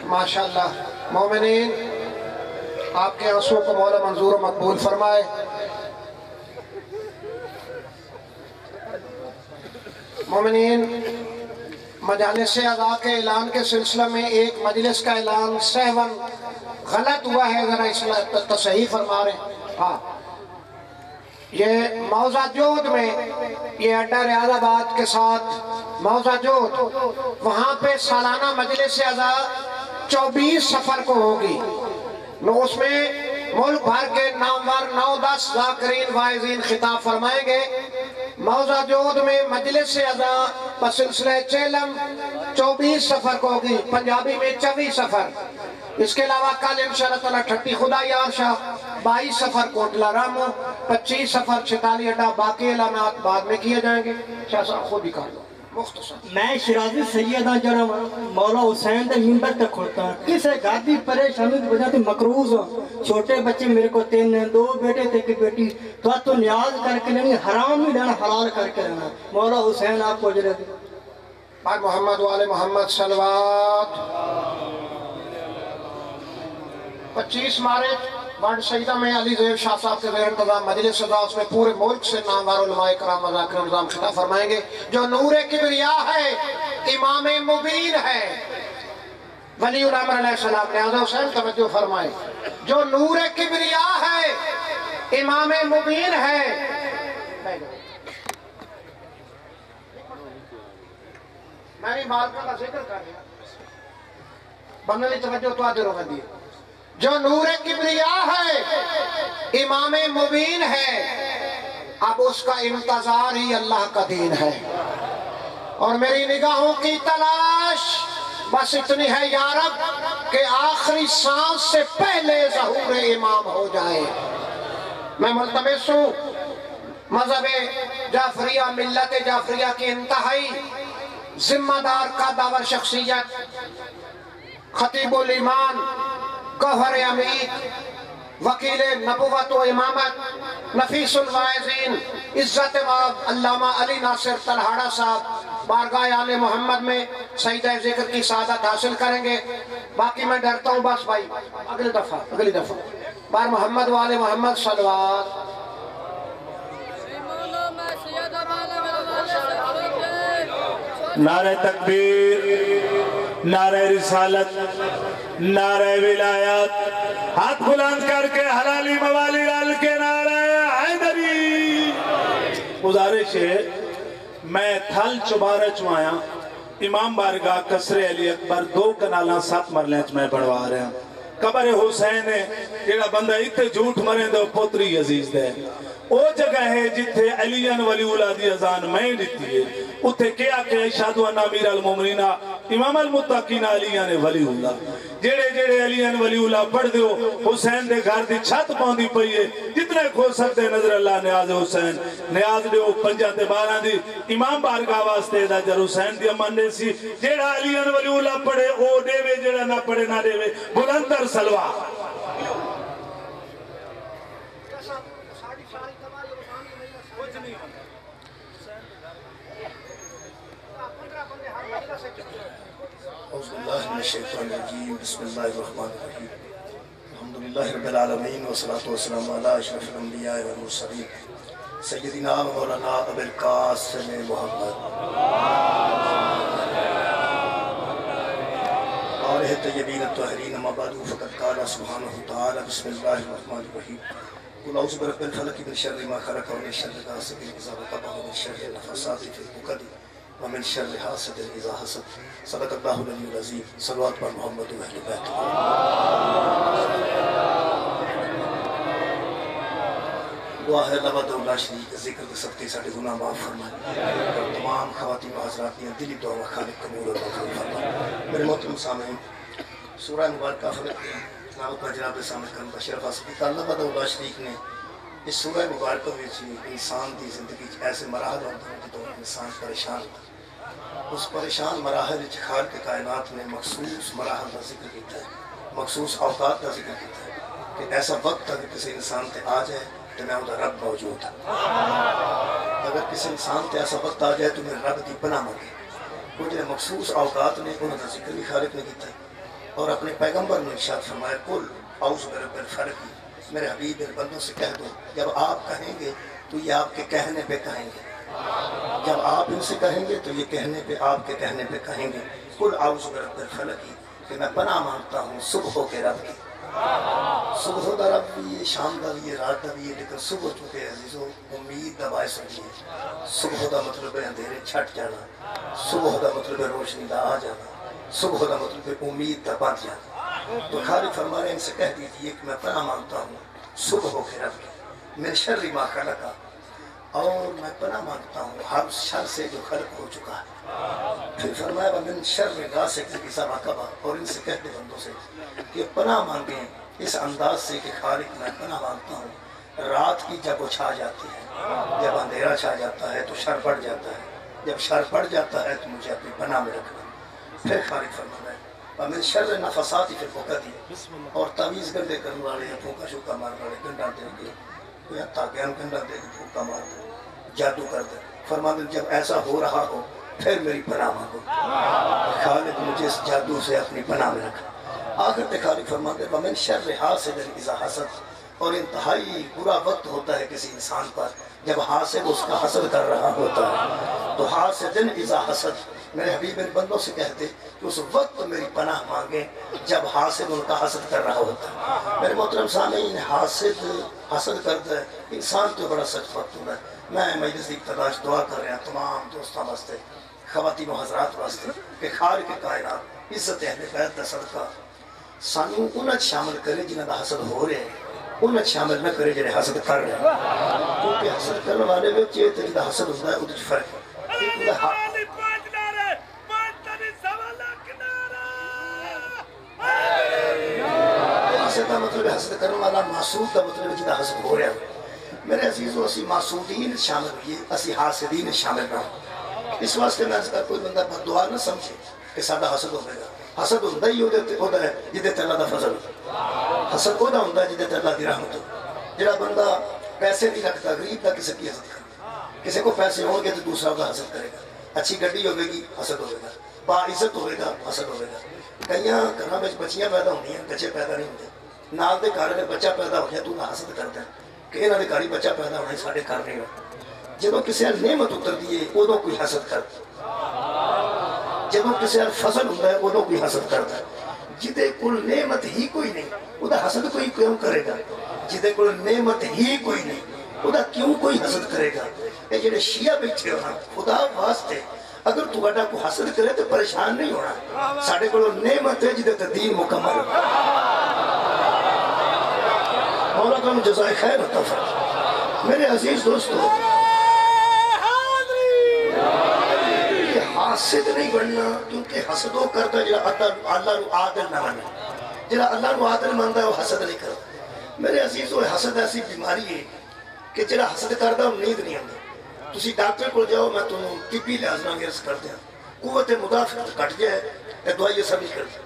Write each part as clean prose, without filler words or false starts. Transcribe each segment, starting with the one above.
माशाअल्लाह मोमिनीन, आपके आंसुओं को मौला मंजूर और मकबूल फरमाए। मोमिनीन, मजालिस अज़ा के ऐलान के सिलसिले में एक मजलिस का ऐलान सहवन गलत हुआ है, ज़रा इसमें तसहीह फरमा रहे हैं। हाँ, ये मौज़ा जोध में, ये अड्डा रियादाबाद के साथ मौज़ा जोध, वहाँ पे सालाना मजलिस अज़ा 24 सफ़र को होगी। उसमें मुल्क भर के नामवर 9-10 ज़ाकिरीन वाइज़ीन खिताब फरमाएंगे। मौज़ा जोध में मजलिस अज़ा बसिलसिले चेलम 24 सफ़र को होगी, पंजाबी में 24 सफ़र। इसके अलावा कल इंशाअल्लाह ताला 30 खुदायार शाह, 22 सफ़र कोटला रामू, 25 सफ़र छिताली अड्डा, बाकी ऐलानात बाद में किए जाएंगे। शाह साहब खुद ही कर लो मुख्तसर। मैं शिराजी सैयदा जरा मौला हुसैन दे मिंबर तक खुलता किसे घर की परेशानी की वजह से मकरूज हो। छोटे बच्चे मेरे को 3 हैं, 2 बेटे थे, 1 बेटी। तो न्याज करके लेनी, हराम नहीं लेना, हलाल करके लेना। मौला हुसैन आपको जरा भाई मोहम्मद वाले मोहम्मद सलवात। 25 मार्च वर्ल्ड सईदा में अली ज़ेब शाह साहब के ज़ेर इंतज़ाम मजलिस सज़ा, उसमें पूरे मुल्क से नामवर उलमाए कराम मज़ाकिर निज़ाम खिताब फरमाएंगे। जो नूर किबरिया है, इमाम मुबीन है, वली उल अम्र अलैहिस्सलाम ने आज़ा हुसैन तवज्जो फरमाए। जो नूर किबरिया है, इमाम मुबीन है। मैंने मालका का जिक्र कर दिया, बनने तवज्जो तो आदर होगा दी। जो नूर किबरिया है, इमाम मुबीन है, अब उसका इंतजार ही अल्लाह का दीन है। और मेरी निगाहों की तलाश बस इतनी है या रब कि आखिरी सांस से पहले ज़हूर इमाम हो जाए। मैं मुल्तमिस हूँ मज़हब जाफरिया, मिल्लत जाफरिया की इंतहाई जिम्मेदार का दावर शख्सियत, खतीबुल ईमान, गौहर अमीद, वकील नबुवत व इमामत, नफीसुल वाइज़ीन, इज़्ज़त वाब अल्लामा अली नासिर तलहाड़ा साहब बारगाह आले मोहम्मद में सईदा ज़िक्र की सादत हासिल करेंगे। बाकी मैं डरता हूँ बस भाई, अगली दफ़ा बार मोहम्मद वाले मोहम्मद सलवात। नारे तकबीर, नारे रिसालत, नारे विलायत, हाथ बुलंद करके हलाली मवाली लाल के नारे हैदरी। गुजारिश है, मैं थल चुबारे चुआया इमाम बारगाह कसरे अली अकबर 2 कनाला 7 मरले मैं बढ़वा रहा। कबर हुसैन है, जेड़ा बंदा इतने झूठ मरे दो पोतरी अजीज दे। ओ जगह है जिथे अलियन वलीउल्लाह दी अजान मैं दिती है, उथे क्या के अशहदु अन्ना अमीर अल मोमिनीना इमाम अल मुत्तकीन अलियन वलीउल्लाह। जेड़े जेड़े अलियन वलीउल्लाह पढ़ दो, हुसैन दे घर दी छत पाउंदी पई है। जितने खो सकते नजर अल्लाह न्याज हुसैन न्याज दो 5 ते 12 दी इमाम बारगाह वास्ते दा जर हुसैन दी अमन दे सी। जेड़ा अलियन वलीउल्लाह पढ़े ओ देवे, जेड़ा ना पढ़े ना देवे। बुलंदर सलवा बिस्मिल्लाहिर्रहमानिर्रहीम अल्हम्दुलिल्लाहि रब्बिल आलमीन वस्सलातु वस्सलामु अला अशरफिल अंबिया वल मुरसलीन सय्यदिना व मौलाना अबुल कासिम मुहम्मद और तय्यबीन तहरीन अम्मा बअद फ़क़द क़ाल सुब्हानहु तआला बिस्मिल्लाहिर्रहमानिर्रहीम कुल औज़ु बिरब्बिल फ़लक़ मिन शर्रि मा ख़लक़ व मिन शर्रि गासिक़िन इज़ा वक़ब व मिन शर्रि नफ़्फ़ासाति फ़िल उक़द व मिन शर्रि हासिदिन इज़ा हसद। सदक़ल्लाहुल अलीयुल अज़ीम। सल्लल्लाहु अलैहि मुहम्मद व अहले बैत। दुआ है अल्लाह वहदहु शरीक के ज़िक्र के सबके सारे गुनाह माफ़ फरमाए और तमाम ख़वातीन व हज़रात की दिली दुआ खालिक कबूल और मंजूर फरमाए। मेरे मोहतरम सामईन, सूरह मुबारका फ़लक़ तिलावत का जनाब सामने करने का शरफ़ हासिल किया। अल्लाह वहदहु शरीक ने इस सूरह मुबारक में इंसान की ज़िंदगी ऐसे मराहल होते हैं जो इंसान परेशान होता है। उस परेशान मराहल खाल के कायनात ने मखसूस मराहल का जिक्र किया है, मखसूस औकात का जिक्र किया है कि ऐसा वक्त अगर किसी इंसान से आ जाए तो मैं उधर रब मौजूद है। अगर किसी इंसान से ऐसा वक्त आ जाए तो मेरे रब की पनाह मंगे। वो जो मखसूस औकात ने उन्होंने जिक्र भी खालिक ने किया। اور اپنے پیغمبر نے ارشاد فرمایا کل اعوذ برب الفلق، میرے حبیب میرے بندوں سے کہہ دو جب آپ کہیں گے تو یہ آپ کے کہنے پہ کہیں گے، جب آپ ان سے کہیں گے تو یہ کہنے پہ آپ کے کہنے پہ کہیں گے کل اعوذ برب الفلق، کہ میں پناہ مانگتا ہوں صبح کے رب کی۔ صبح دا رب بھی ہے، شام دا بھی ہے، رات دا بھی ہے، لیکن صبح چکے عزیزو امید دا باعث ہوئی ہے۔ صبح دا مطلب ہے اندھیرے چھٹ جانا، صبح دا مطلب ہے روشنی دا آ جانا، صبح دا مطلب ہے امید دا بات جانا۔ تو خالق فرما رہے ہیں ان سے کہہ دیجئے کہ میں پناہ مانگتا ہوں صبح کے رب کی، من شر ما خلق، اور میں پناہ مانگتا ہوں ہر شر سے جو خلق ہو چکا ہے۔ پھر فرمایا وَمِن شَرِّ غاسق اذا وقب، اور ان سے کہتے بندوں سے کہ پناہ مانگیں اس انداز سے کہ خالق میں پناہ مانگتا ہوں رات کی جب وہ چھا جاتی ہے، جب اندھیرا چھا جاتا ہے تو شر پڑ جاتا ہے، جب شر پڑ جاتا ہے تو مجھے اپنی پناہ میں رکھنا۔ پھر خالق فرمایا وَمِن شَرِّ النَّفَّثَاتِ فِي الْعُقَدِ، اور تعویذ گنڈے کرنے والے ہیں، پھونکا شوکا مارنے والے، گنڈا دے کے کوئی تاکہ گنڈا دے کے پھونکا مار دے، جادو کر دے۔ فرماتے جب ایسا ہو رہا ہو پھر میری پناہ مانگو، خالق مجھے اس جادو سے اپنی پناہ میں رکھا۔ آخر تے خالق فرماتے وَمِن شَرِّ حاسد اذا حسد، اور انتہائی برا وقت ہوتا ہے کسی انسان پر جب حاسد اس کا حسد کر رہا ہوتا ہے، تو حاسد اذا حسد، میرے حبیب میرے بندوں سے کہتے کہ اس وقت میری پناہ مانگیں جب حاسد ان کا حسد کر رہا ہوتا ہے۔ میرے محترم سامعین، حسد کرتا ہے انسان تو بڑا سخت وقت ہوتا ہے۔ میں مجلس کی ابتداش دعا کر رہا تمام دوستان واسطے، خواتین و حضرات واسطے کہ خالق کائنات عزت اہل بیت دا صدقہ سانو انہاں شامل کرے جنہاں دا حسد ہو رہے ہیں، انہاں شامل نہ کرے جنہاں حسد کر رہے ہیں، کیونکہ حسد کرنے والے وچ یہ تے جدا حسد ہوتا ہے وہ فرق ہے۔ حسد کا مطلب حسد کرنے والا، معصود کا مطلب جدا حسد ہو رہا ہے۔ میرے عزیزو اسی معصودین شامل ہوئیے، اسی حاسدین شامل نہ ہوں۔ اس واسطے میں کا کوئی بندہ بددعا نہ سمجھے کہ سادہ حسد ہوگا۔ حسد ہوتا ہی ہوتا ہے جدے تے اللہ دا فضل ہو، حسد ہوتا ہوتا ہے جدے تے اللہ دی رحمت ہو۔ جڑا بندہ پیسے نہیں رکھتا، غریب دا کسی کی حسد کرتا، کسی کو پیسے ہوں گے تو دوسرا کا حسد کرے گا، اچھی گڈی ہوگی گی حسد ہوئے گا، با عزت ہوئے گا حسد ہوئے گا۔ کئیاں گھراں وچ بچیاں پیدا ہونی ہیں، بچے پیدا نہیں ہوتے، نال دے گھر وچ بچہ پیدا ہو گیا تو نہ حسد کرتا ہے کہ انہاں دے گھر ہی بچہ پیدا ہونا ساڈے گھر نہیں ہو۔ جدوں کسی نعمت اتردی ہے ادوں کوئی حسد کرتا، جدوں کسی فضل ہوندا ہے ادوں کوئی حسد کرتا ہے۔ جدے کول نعمت ہی کوئی نہیں ادا حسد کوئی کیوں کرے گا؟ جدے کول نعمت ہی کوئی نہیں ادا کیوں کوئی حسد کرے گا؟ اے جڑے شیعہ بیٹھے ہونا خدا واسطے اگر تو بڑا کو حسد کرے تو پریشان نہیں ہونا، ساڈے کول نعمت ہے جدے تے دین مکمل ہے۔ مولا کا جزائے خیر عطا فرمائے۔ میرے عزیز دوستو، حاسد نہیں بننا، کیونکہ حسد وہ کرتا ہے جڑا اللہ نو عادل نہ مانے، جڑا اللہ نو عادل مانتا ہے وہ حسد نہیں کرتا۔ میرے عزیزو، حسد ایسی بیماری ہے کہ جڑا حسد کرتا ہے وہ نیند نہیں آتی۔ تسی ڈاکٹر کو جاؤ، میں تمہیں طبی لحاظ نال عرض کر دیا، قوت مدافعت گھٹ جائے تے دوائی اثر نہیں کرتی،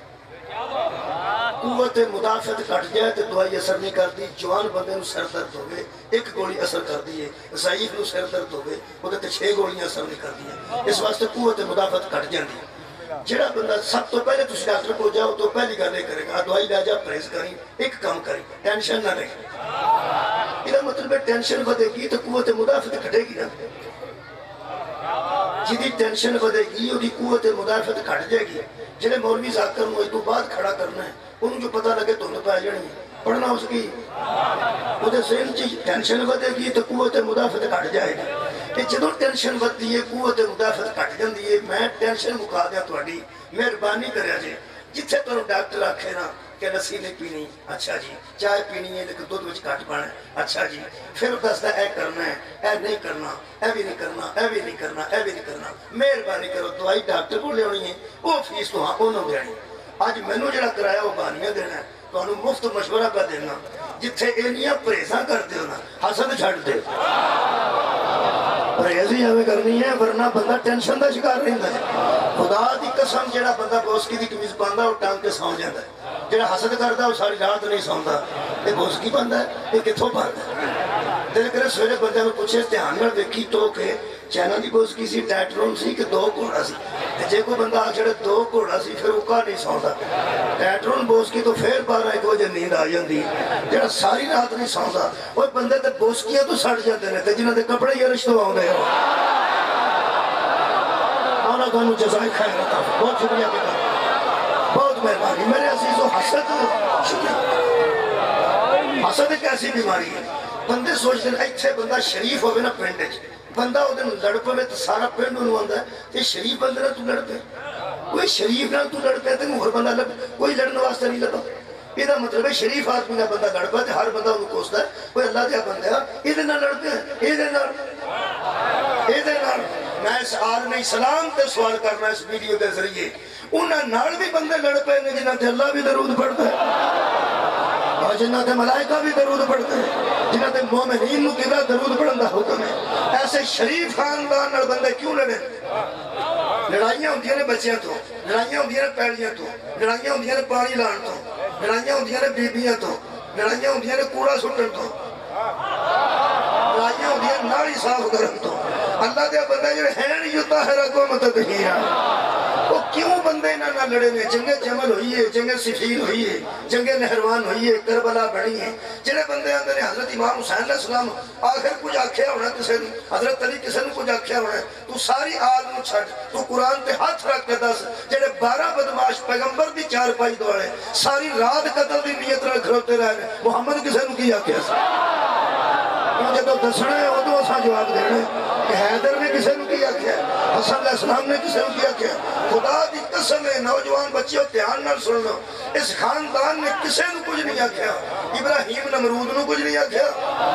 قوت مدافعت گھٹ جائے تو دوائی اثر نہیں کرتی۔ جوان بندے نو سر درد ہوگے ایک گولی اثر کرتی ہے، ضعیف نو سر درد ہوگے وہ تے 6 گولیاں اثر نہیں کرتی ہیں۔ اس واسطے قوت مدافعت گھٹ جاتی ہے۔ جڑا بندہ سب تو پہلے تسی ڈاکٹر کو جاؤ تو پہلی گل یہ کرے گا دوائی لے جا، پرہیز کریں، ایک کام کریں، ٹینشن نہ لیں۔ یہ مطلب ہے ٹینشن بدے گی تو قوت مدافعت گھٹے گی نا، جدی ٹینشن بدے گی وہ قوت مدافعت گھٹ جائے گی۔ جنہیں مولوی ذاکر نو اس تو بعد کھڑا کرنا ہے انہوں جو پتہ لگے تو پہ جانی پڑھنا اس کی وہ ذہن چ ٹینشن بدے گی تو قوت مدافعت گھٹ جائے گی۔ کہ جدوں ٹینشن بدتی ہے قوت مدافعت گھٹ جاتی ہے۔ میں ٹینشن مکا دیا تھوڑی مہربانی کریا جی، جتھے تمہیں ڈاکٹر آکھے نا کہ لسی نہیں پینی، اچھا جی، چائے پینی ہے لیکن دودھ وچ گھٹ پانا ہے، اچھا جی، پھر دستا اے کرنا ہے، اے نہیں کرنا، اے بھی نہیں کرنا، اے بھی نہیں کرنا، اے بھی نہیں کرنا۔ مہربانی کرو دوائی ڈاکٹر کو لینی ہے، وہ فیس تو ہاں انہوں دینی۔ اج مینوں جڑا کرایا وہ بانیاں دینا ہے، تمہیں مفت مشورہ پہ دینا، جتھے اینیاں پرہیزاں کرتے ہو نا حسد چھڈ دے، پرہیزی ہمیں کرنی ہے ورنہ بندہ ٹینشن دا شکار رہندا ہے۔ خدا دی قسم جڑا بندہ بوسکی دی قمیض پاندا وہ ٹانگ کے سو جاندا ہے، جڑا حسد کردا وہ ساری رات نہیں سوندا۔ یہ بوسکی پاندا ہے، یہ کتھوں پاندا ہے؟ دل کرے سویرے بندے نوں پوچھے دھیان نال ویکھی تو کہ چائنا کی بوسکی سی ٹیٹرون سی کہ 2 گھوڑا سی جے کوئی بندہ آ چھڑے 2 گھوڑا سی پھر اکا نہیں سوندا ٹیٹرون بوسکی تو پھر 12-1 بجے نیند آ جاندی جڑا ساری رات نہیں سوندا وہ بندے تے بوسکیاں تو سڑ جاندے نے تے جنہاں دے کپڑے ہی رشتوں آوندے ہو آنا تانوں جزائے خیر عطا بہت شکریہ بیٹا بہت مہربانی میرے عزیزو حسد حسد ایک ایسی بیماری ہے بندے سوچتے ہیں ایتھے بندہ شریف ہوئے نا پنڈ وچ بندہ وہ دن لڑ پے تو سارا پنڈ انہوں آندا ہے تے شریف بندے نہ تو لڑ پے کوئی شریف نہ تو لڑ پے تے مہر بندہ لڑ کوئی لڑنے واسطے نہیں لگا یہ مطلب ہے شریف آدمی نہ بندہ لڑ پے تے ہر بندہ انہوں کوستا ہے کوئی اللہ دیا بندہ ہے یہ نہ لڑ پے یہ میں اس عالم اسلام تے سوال کرنا اس ویڈیو کے ذریعے انہاں نال بھی بندے لڑ پے نے جنہاں تے اللہ بھی درود پڑھتا ہے اور جنہاں تے ملائکہ بھی درود پڑھتے ہیں جنہاں تے مومنین نو قبلہ درود پڑھن دا حکم ہے ایسے شریف خاندان نال بندے کیوں لڑے لڑائیاں ہوندیاں نے بچیاں تو لڑائیاں ہوندیاں نے پیڑیاں تو لڑائیاں ہوندیاں نے پانی لان تو لڑائیاں ہوندیاں نے بیبیاں تو لڑائیاں ہوندیاں نے کوڑا سٹن تو لڑائیاں ہوندیاں ناڑی صاف کرن تو اللہ دے بندے جو ہیں نہیں ہوتا ہے رکو متدہیرہ وہ کیوں بندے نہ لڑے نے جنگ جمل ہوئی ہے جنگ صفین ہوئی ہے جنگ نہروان ہوئی ہے کربلا بڑی ہے جنہیں بندے اندر حضرت امام حسین علیہ السلام آخر کچھ آکھیا ہونا کسے نے حضرت علی کسے نے کچھ آکھیا ہونا تو ساری آل نو چھٹ تو قرآن تے ہاتھ رکھ کے دس جنہیں 12 بدماش پیغمبر دی 4 پائی دوڑے ساری رات قتل دی نیت رکھ کھڑوتے رہے محمد کسے نے کی آکھیا سا جب دسنا ہے وہ تو اساں جواب دینا ہے کہ حیدر نے کسے نے کی آکھیا حسن علیہ السلام نے کسے نے کی آکھیا خدا دی قسم ہے نوجوان بچیوں دھیان نال سن لو اس خاندان نے کسے نو کچھ نہیں آکھیا ابراہیم نمرود نو کچھ نہیں آکھیا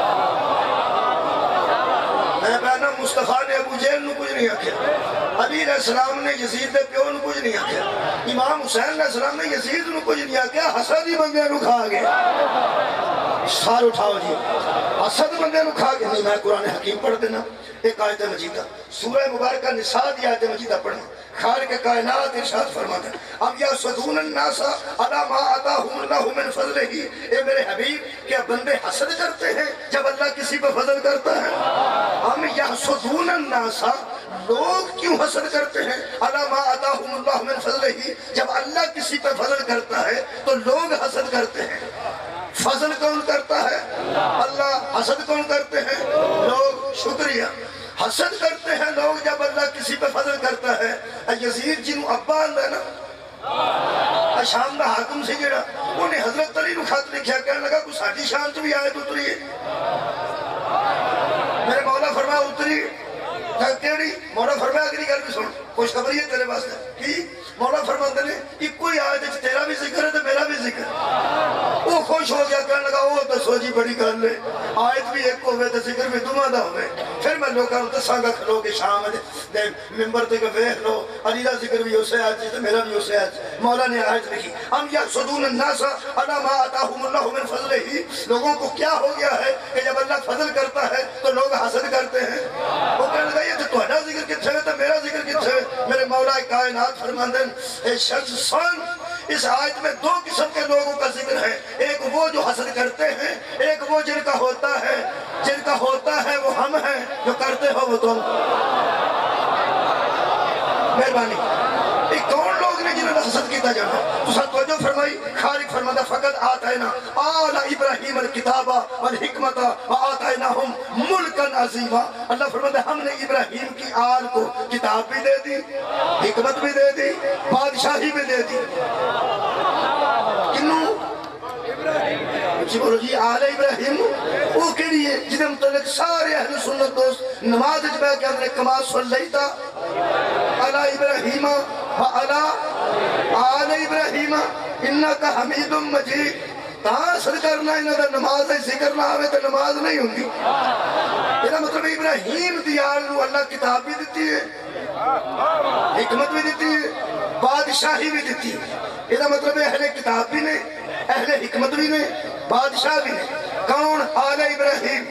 میں بہنا مصطفیٰ نے ابو جہل نو کچھ نہیں آکھیا علی علیہ السلام نے یزید دے پیو نو کچھ نہیں آکھیا امام حسین علیہ السلام نے یزید نو کچھ نہیں آکھیا حسد ہی بندے نو کھا گیا سار اٹھاؤ جی حسد بندے نو کھا گیا نہیں میں قرآن حکیم پڑھ دینا ایک آیت مجیدہ سورہ مبارکہ نساء دی آیت مجیدہ پڑھنا خالق کائنات ارشاد فرماتا ہے ام یحسدون الناس علی ما آتاہم اللہ من فضلہ اے میرے حبیب کیا بندے حسد کرتے ہیں جب اللہ کسی پہ فضل کرتا ہے ام یحسدون الناس لوگ کیوں حسد کرتے ہیں علی ما آتاہم اللہ من فضلہ جب اللہ کسی پہ فضل کرتا ہے تو لوگ حسد کرتے ہیں فضل کون کرتا ہے اللہ حسد کون کرتے ہیں لوگ شکریہ حسد کرتے ہیں لوگ جب اللہ کسی پہ فضل کرتا ہے یزید جنہوں ابا اندھا نا شام دا حاکم سے جڑا انہیں حضرت علی نو خط لکھیا کہنے لگا کوئی ساڑھی شان تو بھی آیت اتری ہے میرے مولا فرمایا اتری کیڑی مولا فرمایا اگلی گل بھی سن خوشخبری ہے تیرے واسطے کی مولا فرماتے نے کہ کوئی آیت تیرا بھی ذکر ہے تو میرا بھی ذکر ہے وہ خوش ہو گیا کہنے لگا وہ تو سوچی بڑی گل ہے آیت بھی ایک ہوئے تو ذکر بھی دمہ دا ہوئے پھر میں لوگوں کو دساں گا کھلو کہ شام دے ممبر تے کہ ویکھ لو علی دا ذکر بھی اسے آج تو میرا بھی اسے آج مولا نے آیت لکھی ام یحسدون الناس علی ما آتاہم اللہ من فضلہ لوگوں کو کیا ہو گیا ہے کہ جب اللہ فضل کرتا ہے تو لوگ حسد کرتے ہیں وہ کہنے لگا یہ تو تہاڈا ذکر کتھے ہے تو میرا ذکر کتھے ہے میرے مولا کائنات فرماندن اے شخص سن اس آیت میں 2 قسم کے لوگوں کا ذکر ہے ایک وہ جو حسد کرتے ہیں ایک وہ جن کا ہوتا ہے وہ ہم ہیں جو کرتے ہو وہ تم مہربانی ایک کون لوگ نے جنہوں نے حسد کیتا جانا تو ساتھ توجہ فرمائی خالق فرماتا فقط آتائنا آل ابراہیم الکتابہ والحکمتہ وآتائناہم ملکن عظیمہ اللہ فرماتا ہم نے ابراہیم کی آل کو کتاب بھی دے دی حکمت بھی دے دی بادشاہی بھی دے دی کنوں جی بولو جی آل ابراہیم وہ کیڑی ہے جنہیں متعلق سارے اہل سنت دوست نماز اجبہ کے اندر کما صلیتا علی ابراہیم وعلا آل ابراہیم انکا حمید مجید تاثر کرنا انہاں دا نماز ہے ذکر نہ آوے تو نماز نہیں ہوندی یہ مطلب ابراہیم دیال نو اللہ کتاب بھی دیتی ہے حکمت بھی دیتی ہے بادشاہی بھی دیتی ہے یہ مطلب اہل کتاب بھی نے اہل حکمت بھی نے بادشاہ بھی نے کون آل ابراہیم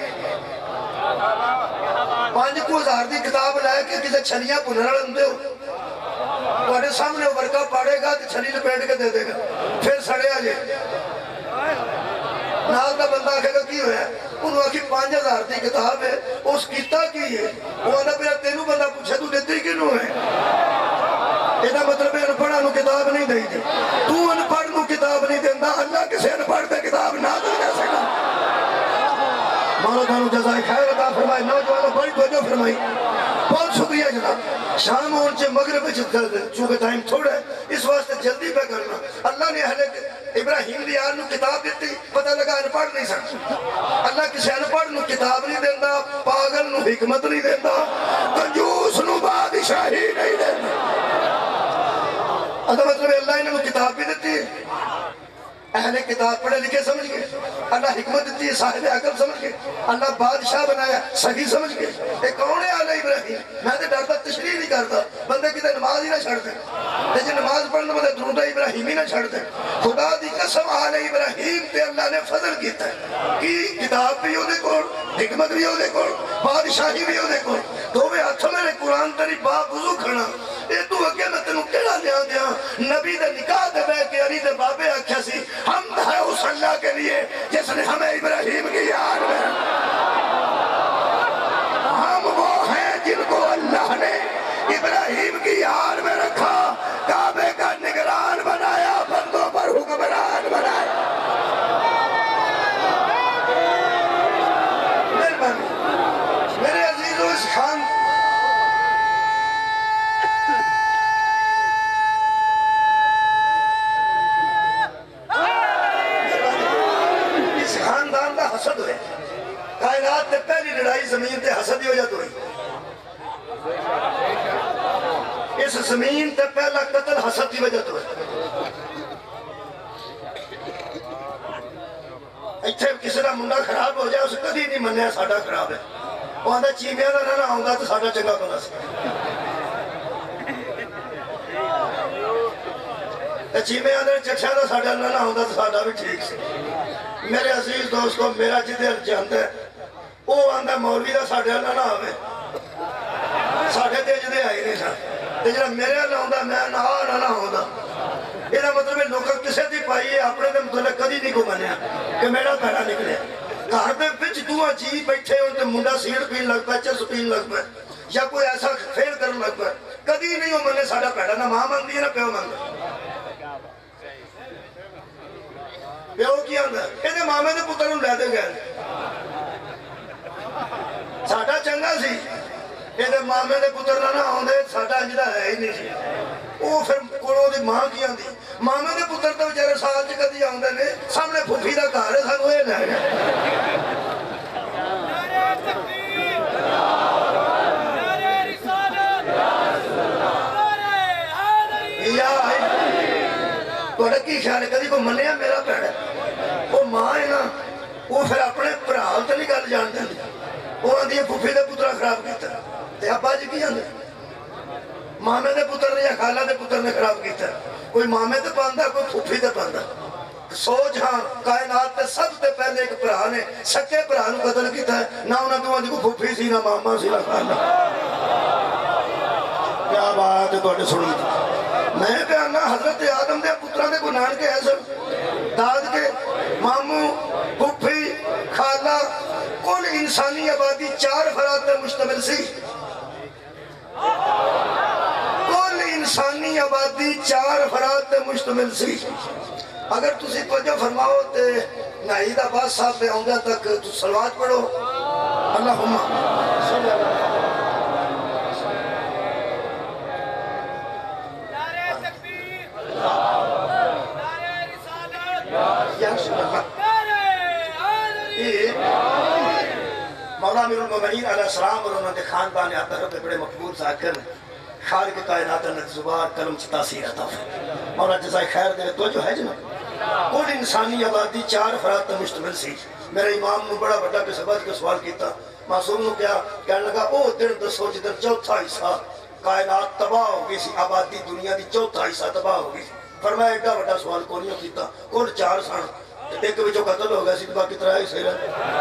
5,000 دی کتاب لائے کہ کسے چھلیاں پنرہ لندے ہو تواڈے سامنے ورکا پاڑے گا تو چھلی لپیٹ کے دے دے گا پھر سڑے آ جائے نال دا بندہ آکھے گا کی ہویا انہوں آکھی 5000 دی کتاب ہے اس کیتا کی ہے وہ آدھا پھر تینوں بندہ پوچھے تو دیتی کنوں ہے یہ مطلب ہے انپڑھا نو کتاب نہیں دے دی تو انپڑھ نو کتاب نہیں دیندہ اللہ کسے انپڑھ دے کتاب نہ دے سکتا مولا تعالیٰ جزائے خیر عطا فرمائے نوجوانوں بڑی توجہ فرمائی بہت شکریہ جناب شام ہون سے مغرب چونکہ ٹائم تھوڑا ہے اس واسطے جلدی پہ کرنا اللہ نے اہل ابراہیم دی یار نو کتاب دیتی پتہ لگا انپڑھ نہیں سکتا اللہ کسی انپڑھ نو کتاب نہیں دیندہ پاگل نو حکمت نہیں دیندہ کنجوس نو بادشاہی نہیں دیندہ اگر مطلب اللہ انہوں کتاب بھی دیتی ہے اہل کتاب پڑھے لکھے سمجھ گئے اللہ حکمت دیتی ہے صاحب عقل سمجھ گئے اللہ بادشاہ بنایا صحیح سمجھ گئے یہ کون ہے آل ابراہیم میں تو ڈرتا تشریح نہیں کرتا بندے کی نماز ہی نہ چھڑ دیں لیکن نماز پڑھنے بندے درود ابراہیم ہی نہ چھڑ دیں خدا دی قسم آل ابراہیم تے اللہ نے فضل کیتا ہے کہ کتاب بھی ہو دے کول حکمت بھی ہو دے کول بادشاہی بھی ہو دے کول تو میں ہاتھ میں قرآن تری باپ وضو کھڑا یہ تو اگے میں تنوں کہڑا دیا نبی دے نکاح دے بے کے علی دے بابے آکھیا سی حمد ہے اس اللہ کے لیے جس نے ہمیں ابراہیم کی یاد میں ہم وہ ہیں جن کو اللہ نے ابراہیم کی یاد میں رکھا کعبے کا نگران بنایا بندوں پر حکمران بنایا میرے عزیزوں اس خان حسد ہوئے کائنات نے پہلی لڑائی زمین تے حسد ہی ہو جاتا ہوئی اس زمین تے پہلا قتل حسد کی وجہ تو ہے اتھے کسی کا منڈا خراب ہو جائے اسے کدی نہیں منیا ساڑھا خراب ہے وہ آدھا چیمیاں دا نہ آؤں گا تو ساڑھا چنگا بنا سکتا چیمیاں دا چکشا دا ساڑھا نہ آؤں گا تو ساڑھا بھی ٹھیک سے میرے عزیز دوستو میرا جدھر جاندہ ہے وہ آندہ مولوی دا ساڑھے اللہ نہ آوے ساڑھے تے جدھے آئی نہیں سا جنہا میرے اللہ ہوندہ میں نہ ہوندہ یہ مطلب ہے لوگوں کسے دی پائی ہے اپنے دے مطلب کدی نہیں کو منیا کہ میرا پیڑا نکلے گھر دے بچ دعا جی بیٹھے ان تے منڈا سیڑ پین لگ پہ چس پین لگ پہ یا کوئی ایسا فیل کرن لگ پہ کدی نہیں ہو منے ساڑھا پیڑا نہ ماں مندی ہے نہ پیو مندی پیو کی آندہ یہ دے مامے دے پتر ان لے دے گئے ساڑھا چنگا سی یہ دے مامے دے پتر نہ آندے ساڑھا انجدہ ہے ہی نہیں سی وہ پھر کولوں دی ماں کی آندی مامے دے پتر تو بچارے سال چکا دی آندے نے سامنے پھوپھی دا کار ہے سانو یہ لے گئے نعرہ تکبیر نعرہ رسالت نعرہ حیدری یا تو اڑکی خیال ہے کدی کو منیا میرا پیڑا وہ ماں ہے نا وہ پھر اپنے پرال تو نہیں گل جان دیں وہ آدھی ہے پھوپھی دے پترہ خراب کیتا تے ابا جی کی آندے مامے دے پتر نے یا خالہ دے پتر نے خراب کیتا کوئی مامے دے پاندہ کوئی پھوپھی دے پاندہ سوچ ہاں کائنات تے سب تے پہلے ایک پرا نے سکے پرا نو قتل کیتا ہے نہ انہاں تو کو پھوپھی سی نہ ماما سی نہ خالہ کیا بات ہے توڑے سنی میں بیانہ حضرت آدم دے پتران دے گنان کے حسن داد کے مامو پھوپھی خالہ کل انسانی آبادی 4 فراد پر مشتمل سی کل انسانی آبادی 4 فراد پر مشتمل سی اگر تسی توجہ فرماؤ تے ناہید آباد صاحب پہ آؤں گا تک تو سلوات پڑھو اللہم صلی اللہ نعرہ تکبیر نعرہ رسالت یا رسول اللہ مولا امیر المومنین علیہ السلام اور انہوں نے خاندان آتا ہے بڑے مقبول ذاکر خالق کائنات زبار قلم سے تاثیر عطا ہے مولا جزائے خیر دے تو جو ہے جناب کل انسانی آبادی 4 فراد پر مشتمل سی میرے امام نے بڑا بڑا کے سبت کے سوال کیتا معصوم نے کیا کہنے لگا او دن دسو جدر چوتھا حصہ کائنات تباہ ہو گئی سی آبادی دنیا دی چوتھا حصہ تباہ ہو گئی سی فرمایا ایڈا بڑا سوال کو نہیں کیتا کل 4 سن ایک وچوں قتل ہو گیا سی باقی 3 ہی صحیح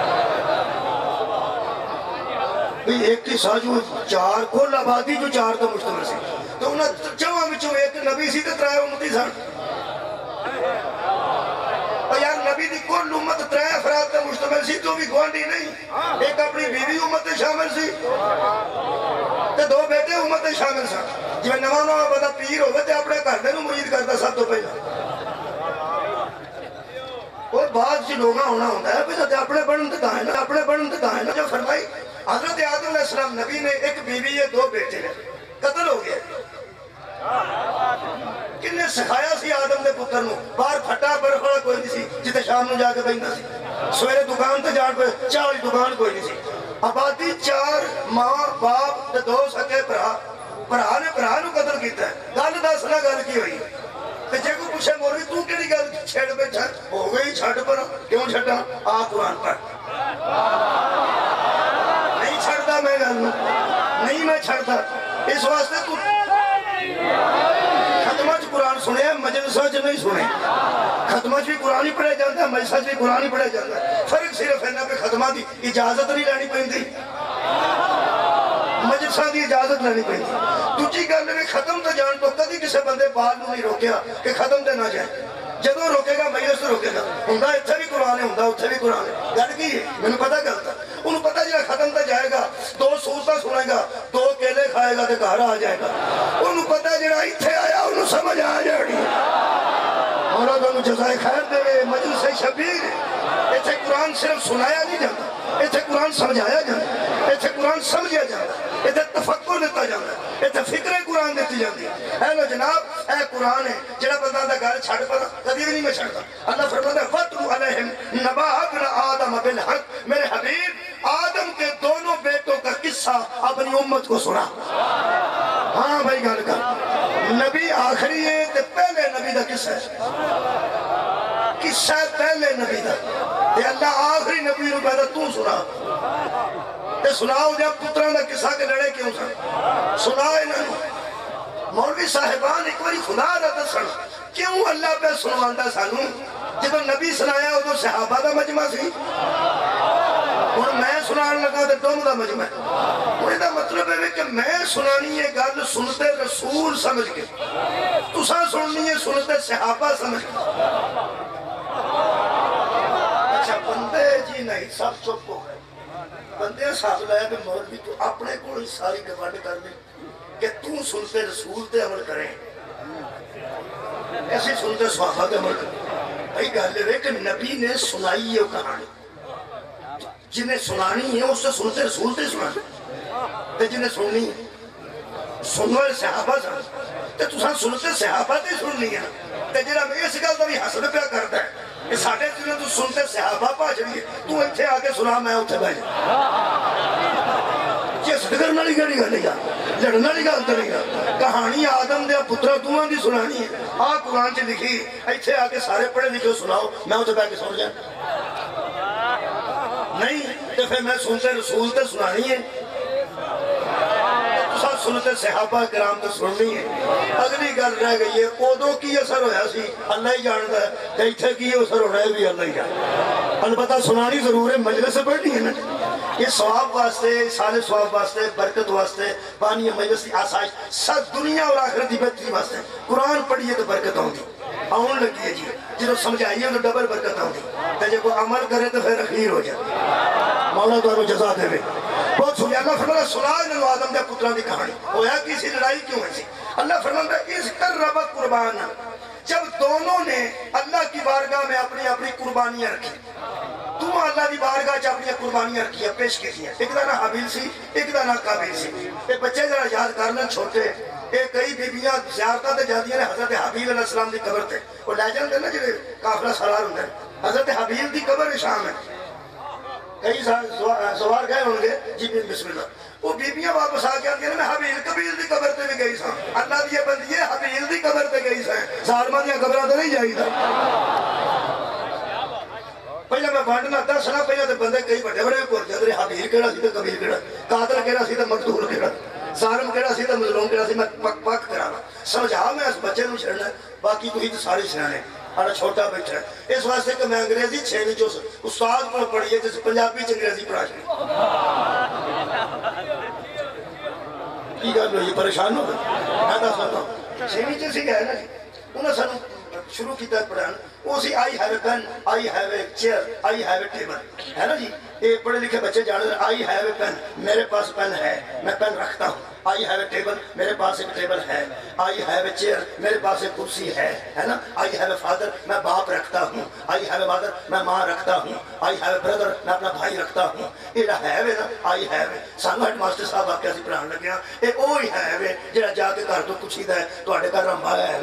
رہے ایک کی ساجو 4 کل آبادی جو 4 کا مشتمل سی تو انہاں چواں وچوں ایک نبی سی تے 3 امتی سن اور یار نبی دی کل امت 3 افراد تے مشتمل سی تو بھی گوانڈی نہیں ایک اپنی بیوی امت تے شامل سی تے 2 بیٹے امت تے شامل سن جو نواں بندہ پیر ہوئے تے اپنے گھر دے نوں مرید کردا سب تو پہلا اور بعد سے لوگاں ہونا ہوتا ہے پھر اپنے بڑھن تے دائیں جو فرمائی حضرت آدم علیہ السلام نبی نے ایک بیوی ہے 2 بیٹے نے قتل ہو گیا کنے سکھایا سی آدم دے پتر نو باہر پھٹا برف والا کوئی نہیں سی جتے شام نو جا کے بہندا سی سویرے دکان تے جان پہ چاہ والی دکان کوئی نہیں سی آبادی 4 ماں باپ تے 2 سکے بھرا نے بھرا نو قتل کیتا ہے گل دس نہ گل کی ہوئی تے جے کو پوچھے مولوی تو کیڑی گل چھڑ بیٹھا ہو گئی چھڈ پر کیوں چھڈا آ قرآن پڑھ نہیں چھڑدا میں گل نہیں میں چھڑدا اس واسطے تو ختمہ چ قرآن سنے مجلسہ چ نہیں سنے ختمہ چ بھی قرآن ہی پڑھے جاتا ہے مجلسہ چ بھی قرآن ہی پڑھے جاتا ہے فرق صرف ہے نا پہ ختمہ دی اجازت نہیں لینی پہندی مجلسہ دی اجازت لینی پہندی دوجی گل میں ختم تے جان تو کدی کسے بندے بال نو نہیں روکیا کہ ختم تے نہ جائے جدوں روکے گا مجلس روکے گا ہوندا اتھے بھی قرآن ہے ہوندا اتھے بھی قرآن ہے گل کی ہے مینوں پتہ گل تا انہوں پتہ جڑا ختم تے جائے گا 2 سورتاں سنے گا 2 کیلے کھائے گا تے گھر آ جائے گا انہوں پتہ جڑا ایتھے آیا انہوں سمجھ آ جانی مولا تانوں جزائے خیر دے مجلس شبیر ایتھے قرآن صرف سنایا نہیں جاتا ایتھے قرآن سمجھایا جاتا ایتھے قرآن سمجھا جاتا ایتھے تفکر دیتا جاتا ایتھے فکر قرآن دیتی جاتی ہے اے لو جناب اے قرآن ہے جڑا بندہ دا گھر چھڑ پڑا کبھی بھی نہیں میں چھڑتا اللہ فرماتا ہے فَتْلُ عَلَيْهِمْ نَبَأَ ابْنَ آدَمَ بِالْحَقِّ میرے حبیب آدم کے دونوں بیٹوں کا قصہ اپنی امت کو سنا ہاں بھائی گل کر نبی آخری ہے تے پہلے نبی دا قصہ ہے پہلے نبی دا تے اللہ آخری نبی نو کہتا تو سنا تے سناؤ جب پتران دا قصہ کے لڑے کیوں سنا انہوں مولوی صاحبان ایک باری خدا دا دسن کیوں اللہ پہ سنواندا سانوں جب نبی سنایا ادو صحابہ دا مجمع سی اور میں سنان لگا تے دونوں دا مجمع اور یہ مطلب ہے کہ میں سنانی ہے گل سنتے رسول سمجھ کے تساں سننی ہے سنتے صحابہ سمجھ کے اچھا بندے جی نہیں سب چپ ہو گئے بندے صاحب لائے کہ مولوی تو اپنے کو ساری گوانڈ کر دے کہ تو سنتے رسول تے عمل کریں ایسے سنتے صحابہ تے عمل کریں بھائی گل ہے کہ نبی نے سنائی ہے کہانی جنہیں سنانی ہے اس سے سنتے رسول تے سنانی تے جنہیں سننی ہے سنو صحابہ سن تے تساں سنتے صحابہ تے سننی ہے تے جنہاں میں اس گل دا بھی حسد پیا کرتا ہے کہ ساڑھے جنہیں تو سنتے صحابہ پاچ رہی ہے تو اتھے آگے سنا میں اتھے بیٹھ یہ صدقر نالی گا نہیں گا نہیں گا لڑنا نہیں گا انتر نہیں گا کہانی آدم دیا پترہ دوہاں دی سنانی ہے قرآن چ لکھی اتھے آگے سارے پڑھے لکھے سناؤ میں اتھے بیٹھ کے سن جائیں نہیں تو پھر میں سنتے رسول تے سنانی ہے سب سنتے صحابہ کرام تے سننی ہے اگلی گل رہ گئی ہے ادو کی اثر ہویا سی اللہ ہی جانتا ہے کہ اتھے کی اثر ہو رہا ہے بھی اللہ ہی جانتا البتہ سنانی ضرور ہے مجلس سے پڑھنی ہے نا یہ ثواب واسطے سال ثواب واسطے برکت واسطے پانی مجلس کی آسائش سب دنیا اور آخرت کی بہتری واسطے قرآن پڑھیے تو برکت ہوندی آن لگی ہے جی جنہوں سمجھائیے تو ڈبل برکت ہوندی تے جب کوئی عمل کرے تو پھر اخیر ہو جائے مولا تو جزا دے بہت سنی اللہ فرماتا سنا انہوں آدم دے پتران دی کہانی ہویا کسی لڑائی کیوں ہے سی اللہ فرماتا اس قربہ قربان جب دونوں نے اللہ کی بارگاہ میں اپنی قربانیاں رکھی تم اللہ دی بارگاہ چا اپنی قربانیاں رکھی پیش کی ہیں ایک دا نہ حابیل سی ایک دا نہ قابیل سی اے بچے ذرا یاد کرنا چھوٹے اے کئی بیبیاں زیارتہ تے جاندیاں نے حضرت حابیل علیہ السلام دی قبر تے وہ لے جاندے نا جڑے قافلہ سالار ہوندے حضرت حابیل دی قبر شام ہے کئی سوار گئے ہوں گے جی بسم اللہ وہ بیبیاں واپس آ کے آتی ہیں میں حابیل قبیل دی قبر تے بھی گئی ساں اللہ دی بندی ہے حابیل دی قبر تے گئی ساں سارمہ دیا قبرہ تے نہیں جائی تھا پہلے میں بانٹنا دسنا پہلے تے بندے کئی بڑے بڑے پور جاندے حابیل کیڑا سی تے قبیل کیڑا قاتل کیڑا سی تے مقتول کیڑا ظالم کیڑا سی تے مظلوم کیڑا سی میں پک پک کرانا سمجھا میں اس بچے نوں چھڑنا باقی تو ہی تے سارے سیانے ہمارا چھوٹا بیٹھا ہے اس واسطے کہ میں انگریزی چھے جو استاد کو پڑھی ہے جیسے پنجابی چ انگریزی پڑھا چھے کی گل ہوئی پریشان ہو گئے میں دستا ہوں چھے چ سی گئے نا انہوں سانو شروع کیا پڑھان وہ سی I have a pen I have a chair I have a table ہے نا جی یہ پڑھے لکھے بچے جانے آئی ہیو اے پین میرے پاس پین ہے میں پین رکھتا ہوں آئی ہیو اے ٹیبل میرے پاس ایک ٹیبل ہے آئی ہیو اے چیئر میرے پاس ایک کرسی ہے نا آئی ہیو اے فادر میں باپ رکھتا ہوں آئی ہیو اے مادر میں ماں رکھتا ہوں آئی ہیو اے بردر میں اپنا بھائی رکھتا ہوں یہ ہیو اے نا آئی ہیو اے سانو ہیڈ ماسٹر صاحب آپ کیسے پڑھان لگے ہیں یہ وہی ہیو اے جہاں جا کے گھر تو پوچھیدا ہے تواڈے گھر رمبا ہے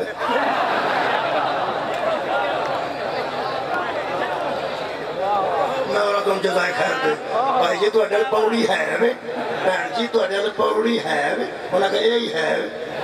میں اور تم جزائے خیر دے بھائی جی تواڈے پوڑی ہے وے بہن جی تواڈے پوڑی ہے وے انہاں کہ یہی ہے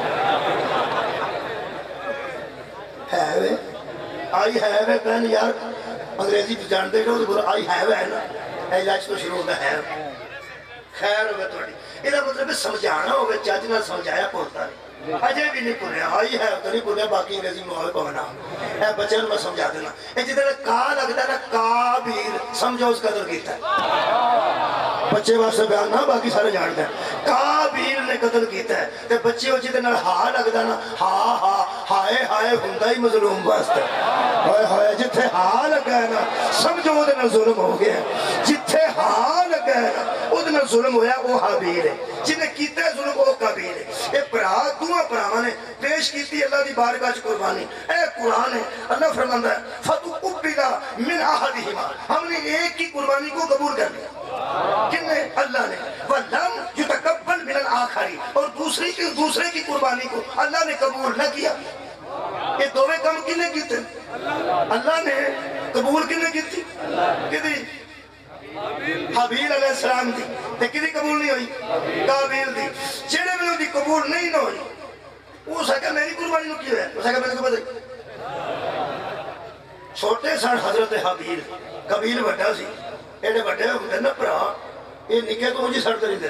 وے آئی ہیو اے پین یار انگریزی جانتے ہو تو آئی ہیو ہے نا علاج تو شروع ہوتا ہے خیر ہوگا تھوڑی یہ مطلب سمجھانا ہوگا چاچ نہ سمجھایا پہنچتا نہیں اجے بھی نہیں پڑھیا آئی ہے تو نہیں پڑھیا باقی انگریزی میں ہوئے پونا اے بچے میں سمجھا دینا اے جدھر کا لگتا ہے نا کابیر سمجھو اس قدر کیتا ہے بچے واسطے بیان نہ باقی سارے جانتے ہیں کابیر نے قتل کیتا ہے تے بچے ہو جدھر ہاں لگتا ہے نا ہائے ہائے ہندہ ہی مظلوم واسطے ہائے ہائے جتھے ہاں لگا ہے نا سمجھو ادھر ظلم ہو گیا جتھے ہاں لگا ہے نا ادھر ظلم ہویا وہ حابیر ہے جنہیں کیتا ہے ظلم وہ قابیر ہے اے پرا دعا پراواں نے پیش کیتی اللہ دی بارگاہ چ قربانی اے قرآن ہے اللہ فرماندا ہے فتقبل من احدہما ہم نے ایک کی قربانی کو قبول کر لیا کن نے اللہ نے ولم یتقبل من الاخر اور دوسرے کی قربانی کو اللہ نے قبول نہ کیا یہ دوویں کم کنے کیتے اللہ نے قبول کنے کیتی کدی حابیل علیہ السلام دی تے کدی قبول نہیں ہوئی قابیل دی جڑے میں دی قبول نہیں نہ ہوئی وہ سکا میری قربانی نو کیوں ہے وہ سکا میرے کو پتہ چھوٹے سن حضرت حابیل قبیل بڑا سی ایڈے بڑے ہوندے نا بھرا یہ نکے تو مجھے سڑ کر دے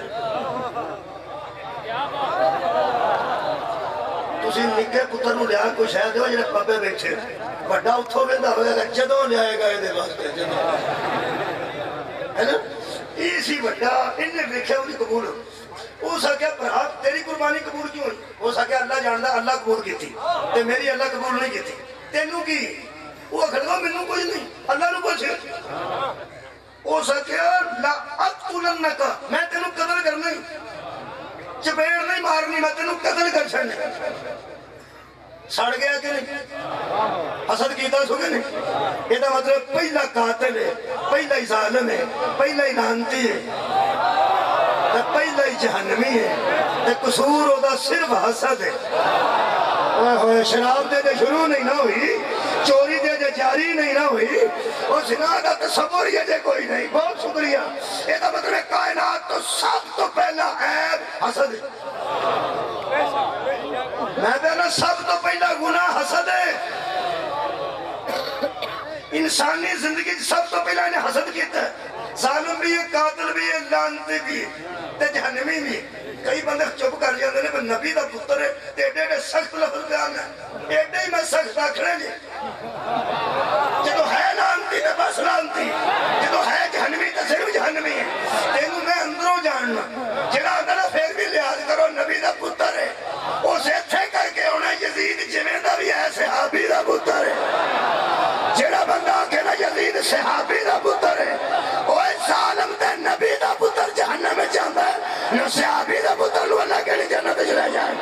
تسی نکے پتر نو لیا کوئی شاید ہو جڑے پبے بیٹھے بڑا اتھوں ویندا ہوئے گا جدوں لے گا دے واسطے جدوں ہے نا اسی بڑا انہیں دیکھا انہیں قبول ہو وہ سکیا پرہا تیری قربانی قبول کیوں ہوئی وہ سکیا اللہ جاندہ اللہ قبول کی تھی تے میری اللہ قبول نہیں کی تھی تینوں کی وہ کھڑا منوں کوئی نہیں اللہ نے پوچھے وہ سکیا لا اقتلنکا میں تینوں قتل کرنا ہی چپیڑ نہیں مارنی میں تینوں قتل کر چھڑنے سڑ گیا کہ نہیں حسد کیتا سو کہ نہیں یہ مطلب پہلا قاتل ہے پہلا ہی ظالم ہے پہلا ہی لعنتی ہے پہلا ہی جہنمی ہے قصور ہوتا صرف حسد ہے شراب دے دے شروع نہیں نہ ہوئی چوری دے دے جاری نہیں نہ ہوئی اور زنا دا تصور یہ دے کوئی نہیں بہت شکریہ یہ مطلب کائنات تو سب تو پہلا عیب حسد ہے میں پہلا سب تو پہلا گناہ حسد ہے انسانی زندگی سب تو پہلا انہیں حسد کیتا ہے ظالم بھی ہے قاتل بھی ہے لعنتی بھی ہے تے جہنمی بھی کئی بندے چپ کر جاندے نے پر نبی دا پتر ہے تے ایڈے سخت لفظ بیان ہے ایڈے ہی میں سخت آکھنے جی جدو ہے لعنتی تے بس لعنتی جدو ہے جہنمی تے صرف جہنمی ہے تینوں میں اندروں جاننا جڑا اندر پھر بھی لحاظ کرو نبی دا پتر ہے اسے تھے کر کے انہیں یزید جویں دا بھی ہے صحابی دا پتر ہے جڑا بندہ کہ نا یزید صحابی دا پتر ہے اوہ ظالم تے نبی دا پتر جہنم میں جاندہ ہے نو صحابی دا پتر لو اللہ کے لئے جنت چلے جائے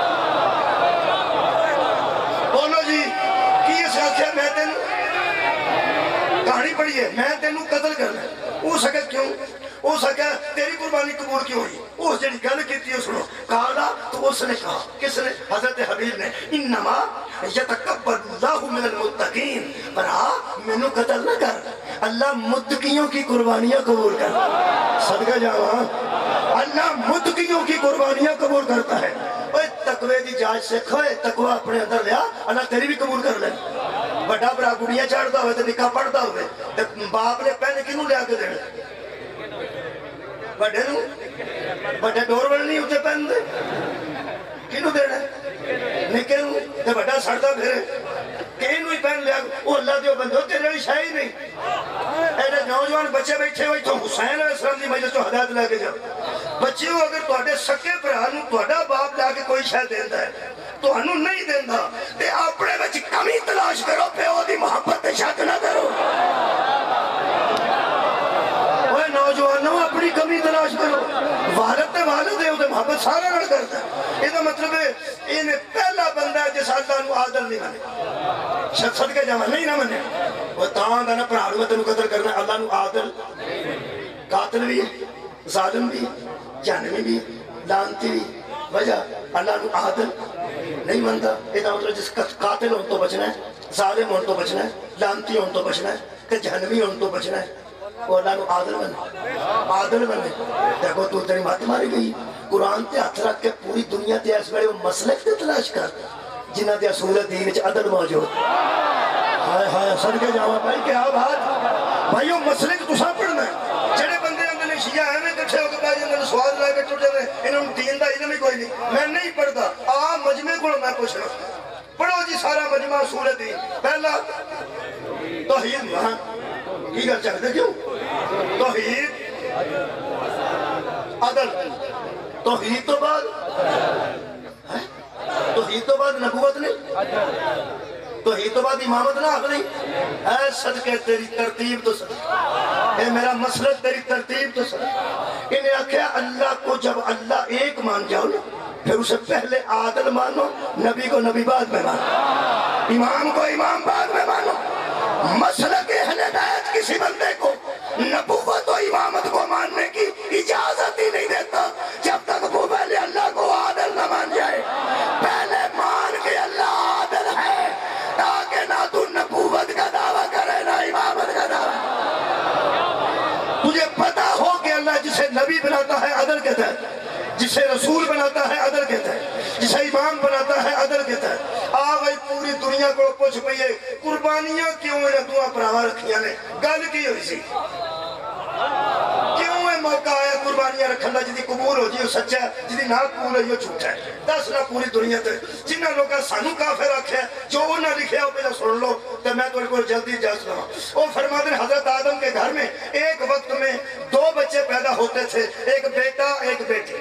بولو جی کی اس آخیا میں تینوں کہانی پڑھی ہے میں تینوں قتل کرنا ہے وہ سکے کیوں وہ سکے تیری قربانی قبول کیوں ہوئی وہ جڑی گل کیتی ہے سنو کہا تو اس نے کہا کس نے حضرت حبیب نے انما یتقبل اللہ من المتقین برا مینوں قتل نہ کر اللہ متقیوں کی قربانیاں قبول کرتا ہے صدقہ جاواں اللہ متقیوں کی قربانیاں قبول کرتا ہے اوے تقوی دی جانچ سے کھوئے تقوی اپنے اندر لیا اللہ تیری بھی قبول کر لے بڑا برا گڑیاں چڑھتا ہوئے تو نکاح پڑھتا ہوئے باپ نے پہنے کنوں لیا کے دینے بڑے نو بڑے ڈور وڑ نہیں ہوتے پہن دے کنوں دینا نکے نو تے بڑا سڑتا پھرے کہیں ہی پہن لیا وہ اللہ دیو بندو تیرے لیے شاہی نہیں ایڈے نوجوان بچے بیٹھے ہوئی تو حسین علیہ السلام دی مجلس تو ہدایت لے کے جاؤ بچیوں اگر تواڈے سکے پرانوں تواڈا باپ لا کے کوئی شاہ دیندا ہے تانوں نہیں دیندا تے اپنے وچ کمی تلاش کرو محبت شک نہ کرو نوجوانوں اپنی کمی تلاش کرو والد تے والد ہے محبت سارا نہ کرتا ہے یہ مطلب ہے یہ پہلا بندہ ہے جس اللہ نو عادل نہیں مانے شخصت کے جمع نہیں نہ مانے وہ تاں دا نہ پرہاڑ میں تنو قدر کرنا ہے اللہ نو عادل قاتل بھی ظالم بھی جہنمی بھی لانتی بھی وجہ اللہ نو عادل نہیں مانتا یہ مطلب جس قاتل ہون تو بچنا ہے ظالم ہون تو بچنا ہے لانتی ہون تو بچنا ہے کہ جہنمی ہون تو بچنا ہے وہ اللہ نو عادل بنے دیکھو تو تیری مات ماری گئی قرآن تے ہاتھ رکھ کے پوری دنیا تے اس بڑے وہ مسلک تے تلاش کر جنہ تے اصول دین وچ عدل موجود ہائے ہائے صدقے جاواں بھائی کیا بات بھائی وہ مسلک تساں پڑھنا ہے جڑے بندے اندر شیعہ ایویں کٹھے ہو کے بھائی اندر سوال لے کے ٹوٹے نے انہاں نوں دین دا علم ہی کوئی نہیں میں نہیں پڑھدا آ مجمع کولوں میں پوچھنا پڑھو جی سارا مجمع اصول دین پہلا توحید ہاں کی گل چاہتے کیوں توحید عدل توحید تو بعد توحید تو بعد نبوت نہیں توحید تو بعد امامت نہ حق نہیں اے صدقے تیری ترتیب تو صدقے اے میرا مسلک تیری ترتیب تو صدقے انہیں آکھیا اللہ کو جب اللہ ایک مان جاؤ نا پھر اسے پہلے عادل مانو نبی کو نبی بعد میں مانو امام کو امام بعد میں مانو مسلک ہدایت کسی بندے کو نبوت و امامت کو ماننے کی اجازت ہی نہیں دیتا جب تک وہ پہلے اللہ کو عادل نہ مان جائے پہلے مان کے اللہ عادل ہے تاکہ نہ تو نبوت کا دعویٰ کرے نہ امامت کا دعویٰ تجھے پتا ہو کہ اللہ جسے نبی بناتا ہے عدل کہتا ہے جسے رسول بناتا ہے عدل کہتا ہے جسے امام بناتا ہے عدل کہتا ہے آوائی پوری دنیا کو پوچھ پئیے قربانیاں کیوں انہیں دعا پراوا رکھیاں نے گل کی ہوئی سی کیوں ہے موقع آیا قربانیاں رکھنا جدی قبول ہو جی وہ سچا ہے جدی نہ قبول ہو یہ جھوٹا ہے دس نہ پوری دنیا تے جنہ لوگا سانو کافر رکھے جو انہاں لکھے ہو پہلے سن لو تو میں تو کو جلدی اجازت لوں وہ فرماتے ہیں حضرت آدم کے گھر میں ایک وقت میں 2 بچے پیدا ہوتے تھے ایک بیٹا ایک بیٹی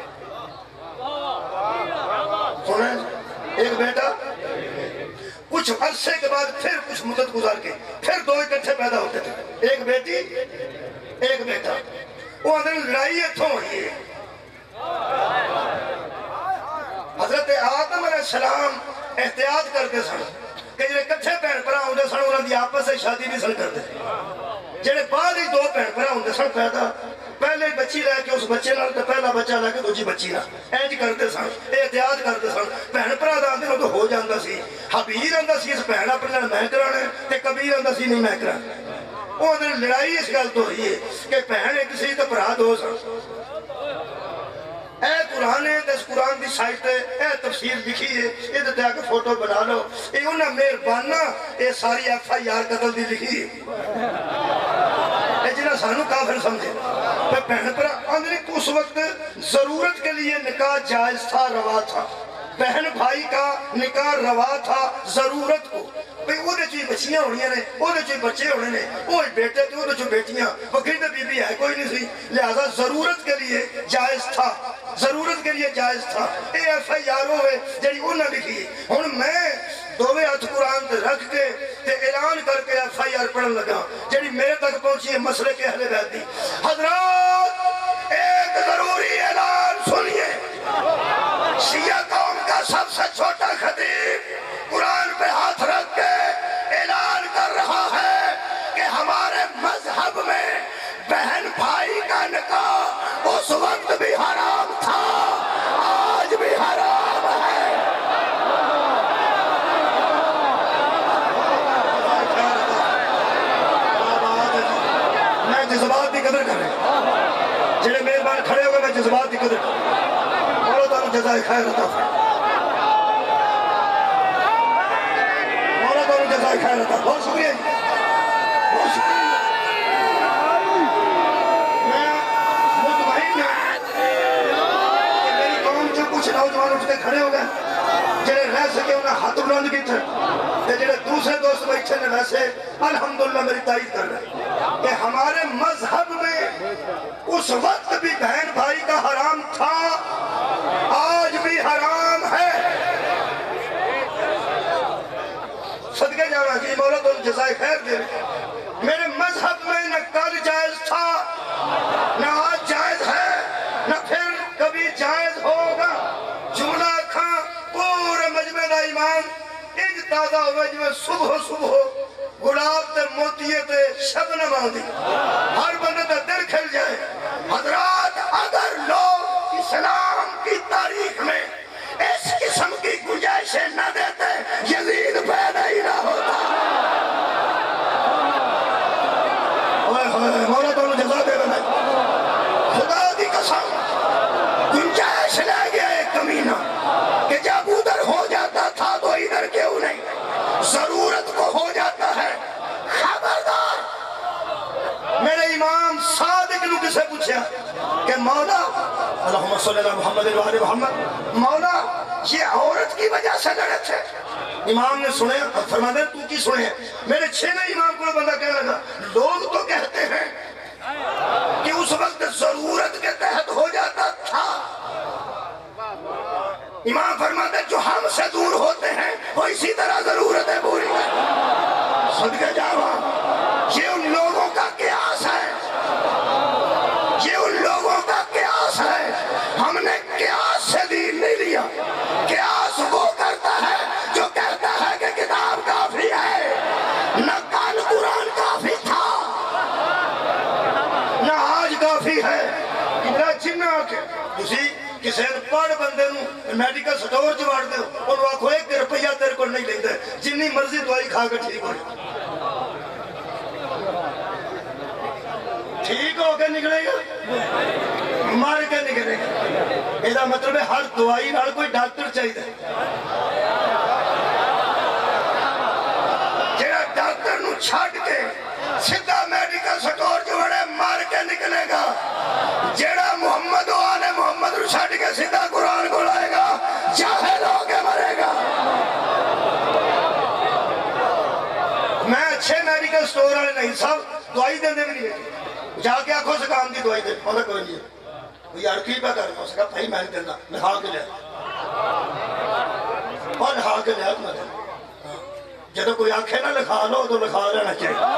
سنیں ایک بیٹا کچھ عرصے کے بعد پھر کچھ مدت گزار کے پھر 2 اکٹھے پیدا ہوتے تھے ایک بیٹی ایک بیٹا وہ اندر لڑائی اتھوں ہوئی ہے حضرت آدم علیہ السلام احتیاط کرتے سن کہ جنہیں کٹھے پہن پرا ہوندے سن انہوں نے آپس سے شادی بھی سن کرتے جنہیں بعد ہی 2 پہن پرا ہوندے سن پیدا پہلے بچی لے کے اس بچے نال تے پہلا بچہ لے کے دوجی بچی نال انج کرتے سن احتیاط کرتے سن بہن بھرا دا اندر تو ہو جاندا سی حبیب آندا سی اس بہن اپنے نال میں کرانا تے کبیر آندا سی نہیں میں کرانا وہ اندر لڑائی اس گل تو ہوئی ہے کہ بہن ایک سی تے بھرا 2 سن اے قرآن ہے اس قرآن دی سائٹ تے اے تفسیر لکھی ہے یہ تے آ کے فوٹو بنا لو یہ انہاں مہربانہ یہ ساری FIR قتل دی لکھی ہے جنہ سانو کافر سمجھے پہ بہن پر اندری اس وقت ضرورت کے لیے نکاح جائز تھا روا تھا بہن بھائی کا نکاح روا تھا ضرورت کو بھئی وہ دے چوئی بچیاں ہونیاں نے وہ دے چوئی بچے ہونے نے وہ بیٹے تھے وہ دے چوئی بیٹیاں وکیل دے بی بی ہے کوئی نہیں سی لہذا ضرورت کے لیے جائز تھا ضرورت کے لیے جائز تھا اے FIR ہوئے جڑی انہاں لکھی ہن میں 2 ہاتھ قرآن تے رکھ کے تے اعلان کر کے FIR پڑھن لگا جڑی میرے تک پہنچی ہے مسئلے کے اہل بیت دی حضرات ایک ضروری اعلان سنیے شیعہ قوم کا سب سے چھوٹا خطیب قرآن پہ ہاتھ رکھ کے اعلان کر رہا ہے کہ ہمارے مذہب میں بہن بھائی کا نکاح اس وقت بھی حرام تھا آج بھی حرام ہے میں جذبات کی قدر کریں جنہیں مہربان کھڑے ہوئے میں جذبات کی قدر کریں مولا تعالیٰ جزائے خیر عطا مولا تعالیٰ جزائے خیر عطا بہت شکریہ بہت شکریہ میں مطمئن کہ میری قوم جو کچھ نوجوان اٹھتے کھڑے ہو گئے جنہیں رہ سکے انہیں ہاتھ بلند کی تھے جنہیں دوسرے دوست بیٹھے نے ویسے الحمدللہ میری تائید کر رہے کہ ہمارے مذہب میں اس وقت بھی بہن بھائی کا حرام تھا آج بھی حرام ہے صدقے جانا کہ مولا تو جزائے خیر دے میرے مذہب میں نہ کل جائز تھا نہ آج جائز ہے نہ پھر کبھی جائز ہوگا جملہ کھاں پورے مجمع دا ایمان انج تازہ ہوئے جو صبح گلاب تے موتیے تے شبنم آدھی ہر بندے تے دل کھل جائے حضرات اگر لوگ اسلام کی تاریخ میں اس قسم کی گنجائشیں نہ دیتے یزید پیدا ہی نہ ہوتا مولا تو جزا دے رہا ہے خدا دی قسم گنجائش لے گیا ایک کمینہ کہ جب ادھر ہو جاتا تھا تو ادھر کیوں نہیں ضرورت کو ہو جاتا ہے خبردار میرے امام صادق نے کسے پوچھا کہ مولا اللہم صلی اللہ محمد وآلہ محمد مولا یہ عورت کی وجہ سے لڑے تھے امام نے سنے فرما دے تو کی سنے میرے چھویں امام کو بندہ کہنے لگا لوگ تو کہتے ہیں کہ اس وقت ضرورت کے تحت ہو جاتا تھا امام فرماتے جو ہم سے دور ہوتے ہیں وہ اسی طرح ضرورت ہے پوری صدقے جاوا یہ ان لوگوں کا قیاس ہے یہ ان لوگوں کا قیاس ہے ہم نے قیاس سے دین نہیں لیا قیاس وہ کرتا ہے جو کہتا ہے کہ کتاب کافی ہے نہ کل قرآن کافی تھا نہ آج کافی ہے ادھر جنہ کے اسی کسی پڑھ بندے میڈیکل سٹور چوڑ دے انہوں آکھو 1 روپیہ تیرے کو نہیں لیں دے جنی مرضی دوائی کھا کے ٹھیک ہو کے نکلے گا مار کے نکلے گا یہ مطلب ہے ہر دوائی نال کوئی ڈاکٹر چاہیے جہاں ڈاکٹر نو چھاڑ کے سیدھا میڈیکل سٹور چوڑے مار کے نکلے گا جیڑا محمد و آل محمد رو چھاڑ کے سیدھا قرآن کو لائے گا جاہل ہو کے مرے گا میں اچھے میڈیکل سٹور والے نہیں سب دوائی دے بھی نہیں جا کے آنکھوں سے کام دی دوائی دے پہنچا کوئی نہیں ہے یار کی پہ کرنا اس کا بھائی میں نہیں دینا لکھا کے لیا اور لکھا کے لیا میں دینا جب کوئی آنکھیں نہ لکھا لو تو لکھا لینا چاہیے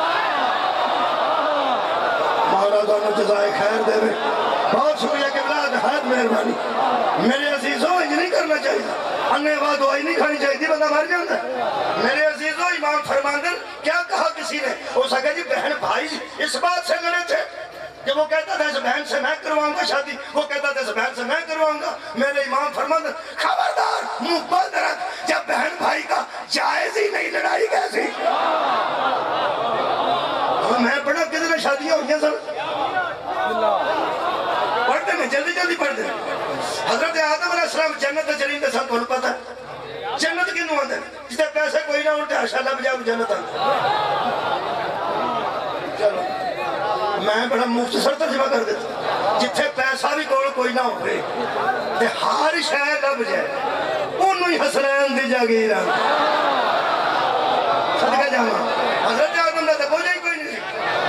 مولا دونوں جزائے خیر دے میں بہت شکریہ کہ بلا نہایت مہربانی میرے عزیزوں انج نہیں کرنا چاہیے انہیں بعد دوائی نہیں کھانی چاہیے تھی بندہ مر جاتا ہے میرے عزیزوں امام فرماندن کیا کہا کسی نے وہ سکا جی بہن بھائی اس بات سے لڑے تھے کہ وہ کہتا تھا اس بہن سے میں کرواؤں گا شادی وہ کہتا تھا اس بہن سے میں کرواؤں گا میرے امام فرماندن خبردار منہ بند رکھ جب بہن بھائی کا جائز ہی نہیں لڑائی کیسی میں پڑھا کتنے شادیاں ہوئی ہیں سر پڑھتے ہیں جلدی پڑھتے ہیں حضرت آدم علیہ السلام جنت چلیں دے ساتھ پتہ ہے جنت کی نوان دے جتے پیسے کوئی نہ ہوتے حشا اللہ بجا جنت آتے چلو میں بڑا مختصر ترجمہ کر دیتا جتے پیسہ بھی کوئی نہ ہوتے تے ہر شہر لب جائے انہوں ہی حسنین دی جاگیر صدقہ جانا حضرت آدم نے تو بوجھے ہی کوئی نہیں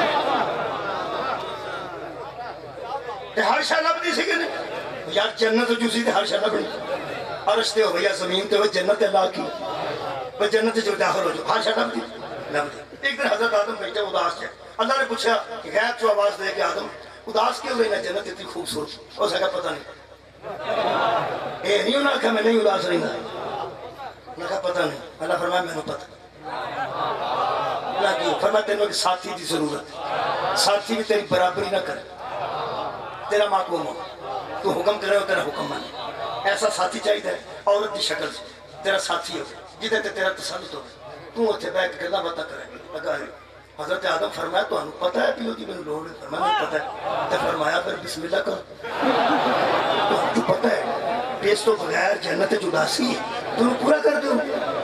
تے ہر شہر لب دی سکے نہیں یار جنت جو سی تے ہر شہر لب نہیں عرش تے ہو گیا زمین تے ہو جنت اللہ کی وہ جنت جو داخل ہو جو ہر شہر لب دی ایک دن حضرت آدم بیٹھے اداس ہے اللہ نے پوچھا کہ غیب جو آواز دے کہ آدم اداس کیوں رہنا جنت اتنی خوبصورت ہو سکا پتہ نہیں اے نہیں انہوں نے کہا میں نہیں اداس رہنا انہوں نے کہا پتہ نہیں اللہ فرمایا میں نے پتہ اللہ کی فرمایا تینوں ایک ساتھی دی ضرورت ساتھی بھی تیری برابری نہ کرے تیرا معقوم ہو تو حکم کرے ہو تیرا حکم مانے ایسا ساتھی چاہیے عورت دی شکل سے تیرا ساتھی ہو جدے تے تیرا تسلط ہو تو اتھے بیٹھ کے گلا باتاں کرے لگا ہے حضرت آدم فرمایا تو انہوں پتہ ہے پیو دی میں لوڑ ہے فرمایا نہیں پتہ ہے تے فرمایا پھر بسم اللہ کر تو پتہ ہے پیس تو بغیر جنت جداسی ہے تو انہوں پورا کر دو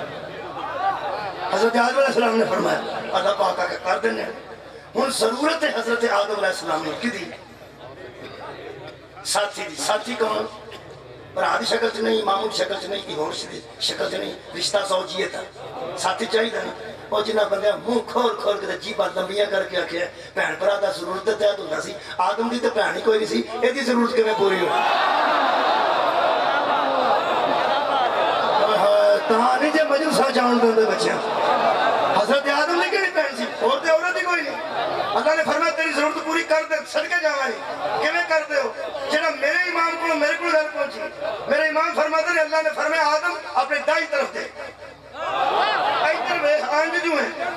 حضرت آدم علیہ السلام نے فرمایا اللہ پاک آکے کر دینے ان ضرورت ہے حضرت آدم علیہ السلام نے کی دی ساتھی دی ساتھی کون برادی شکل سے نہیں معمول شکل سے نہیں کی اور شکل سے نہیں رشتہ زوجیت ہے ساتھی چاہیے تھا اور جنہ بندے منہ کھول کے جی بات لمبیاں کر کے آکھے بہن برادہ ضرورت ہے تو نہ سی آدم دی تو بہن ہی کوئی نہیں سی یہ دی ضرورت کے میں پوری ہو کہانی جے مجلسہ جان دے بچے حضرت آدم نے کیڑی پہن سی اور تے عورت ہی کوئی نہیں اللہ نے فرمایا تیری ضرورت پوری کر دے صدقے جاواں نہیں کیویں کر دے ہو جڑا میرے امام کو میرے کو گل پہنچی میرے امام فرماتے ہیں اللہ نے فرمایا آدم اپنے دائیں طرف دے ادھر وے آنج جو ہیں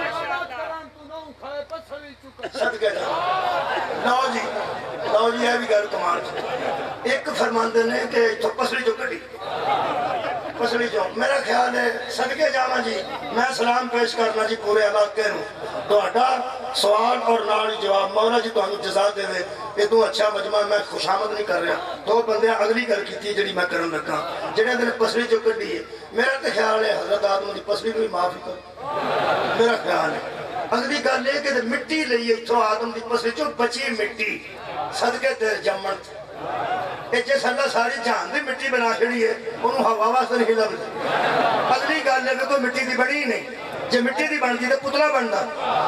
صدقے جا لو جی ہے بھی گل کمال ایک فرماندے نے کہ تو پسلی جو کٹی پسلی جو میرا خیال ہے صدقے جاواں جی میں سلام پیش کرنا جی پورے علاقے نوں تہاڈا سوال اور نال جواب مولا جی تانوں جزا دے یہ تو اچھا مجمع میں خوشامد نہیں کر رہا دو بندے اگلی گل کیتی جڑی میں کرن لگا جڑے دن پسلی جو کڈی ہے میرا تے خیال ہے حضرت آدم دی پسلی کو معافی کر میرا خیال ہے اگلی گل یہ کہ مٹی لئی اتھوں آدم دی پسلی چوں بچی مٹی صدقے تیرے جمن جس اللہ ساری جہان دی مٹی بنا چھڑی ہے انہوں ہوا واسطے نہیں لگتی اگلی گل ہے کہ کوئی مٹی دی بڑی نہیں جے مٹی دی بن دی تے پتلا بندا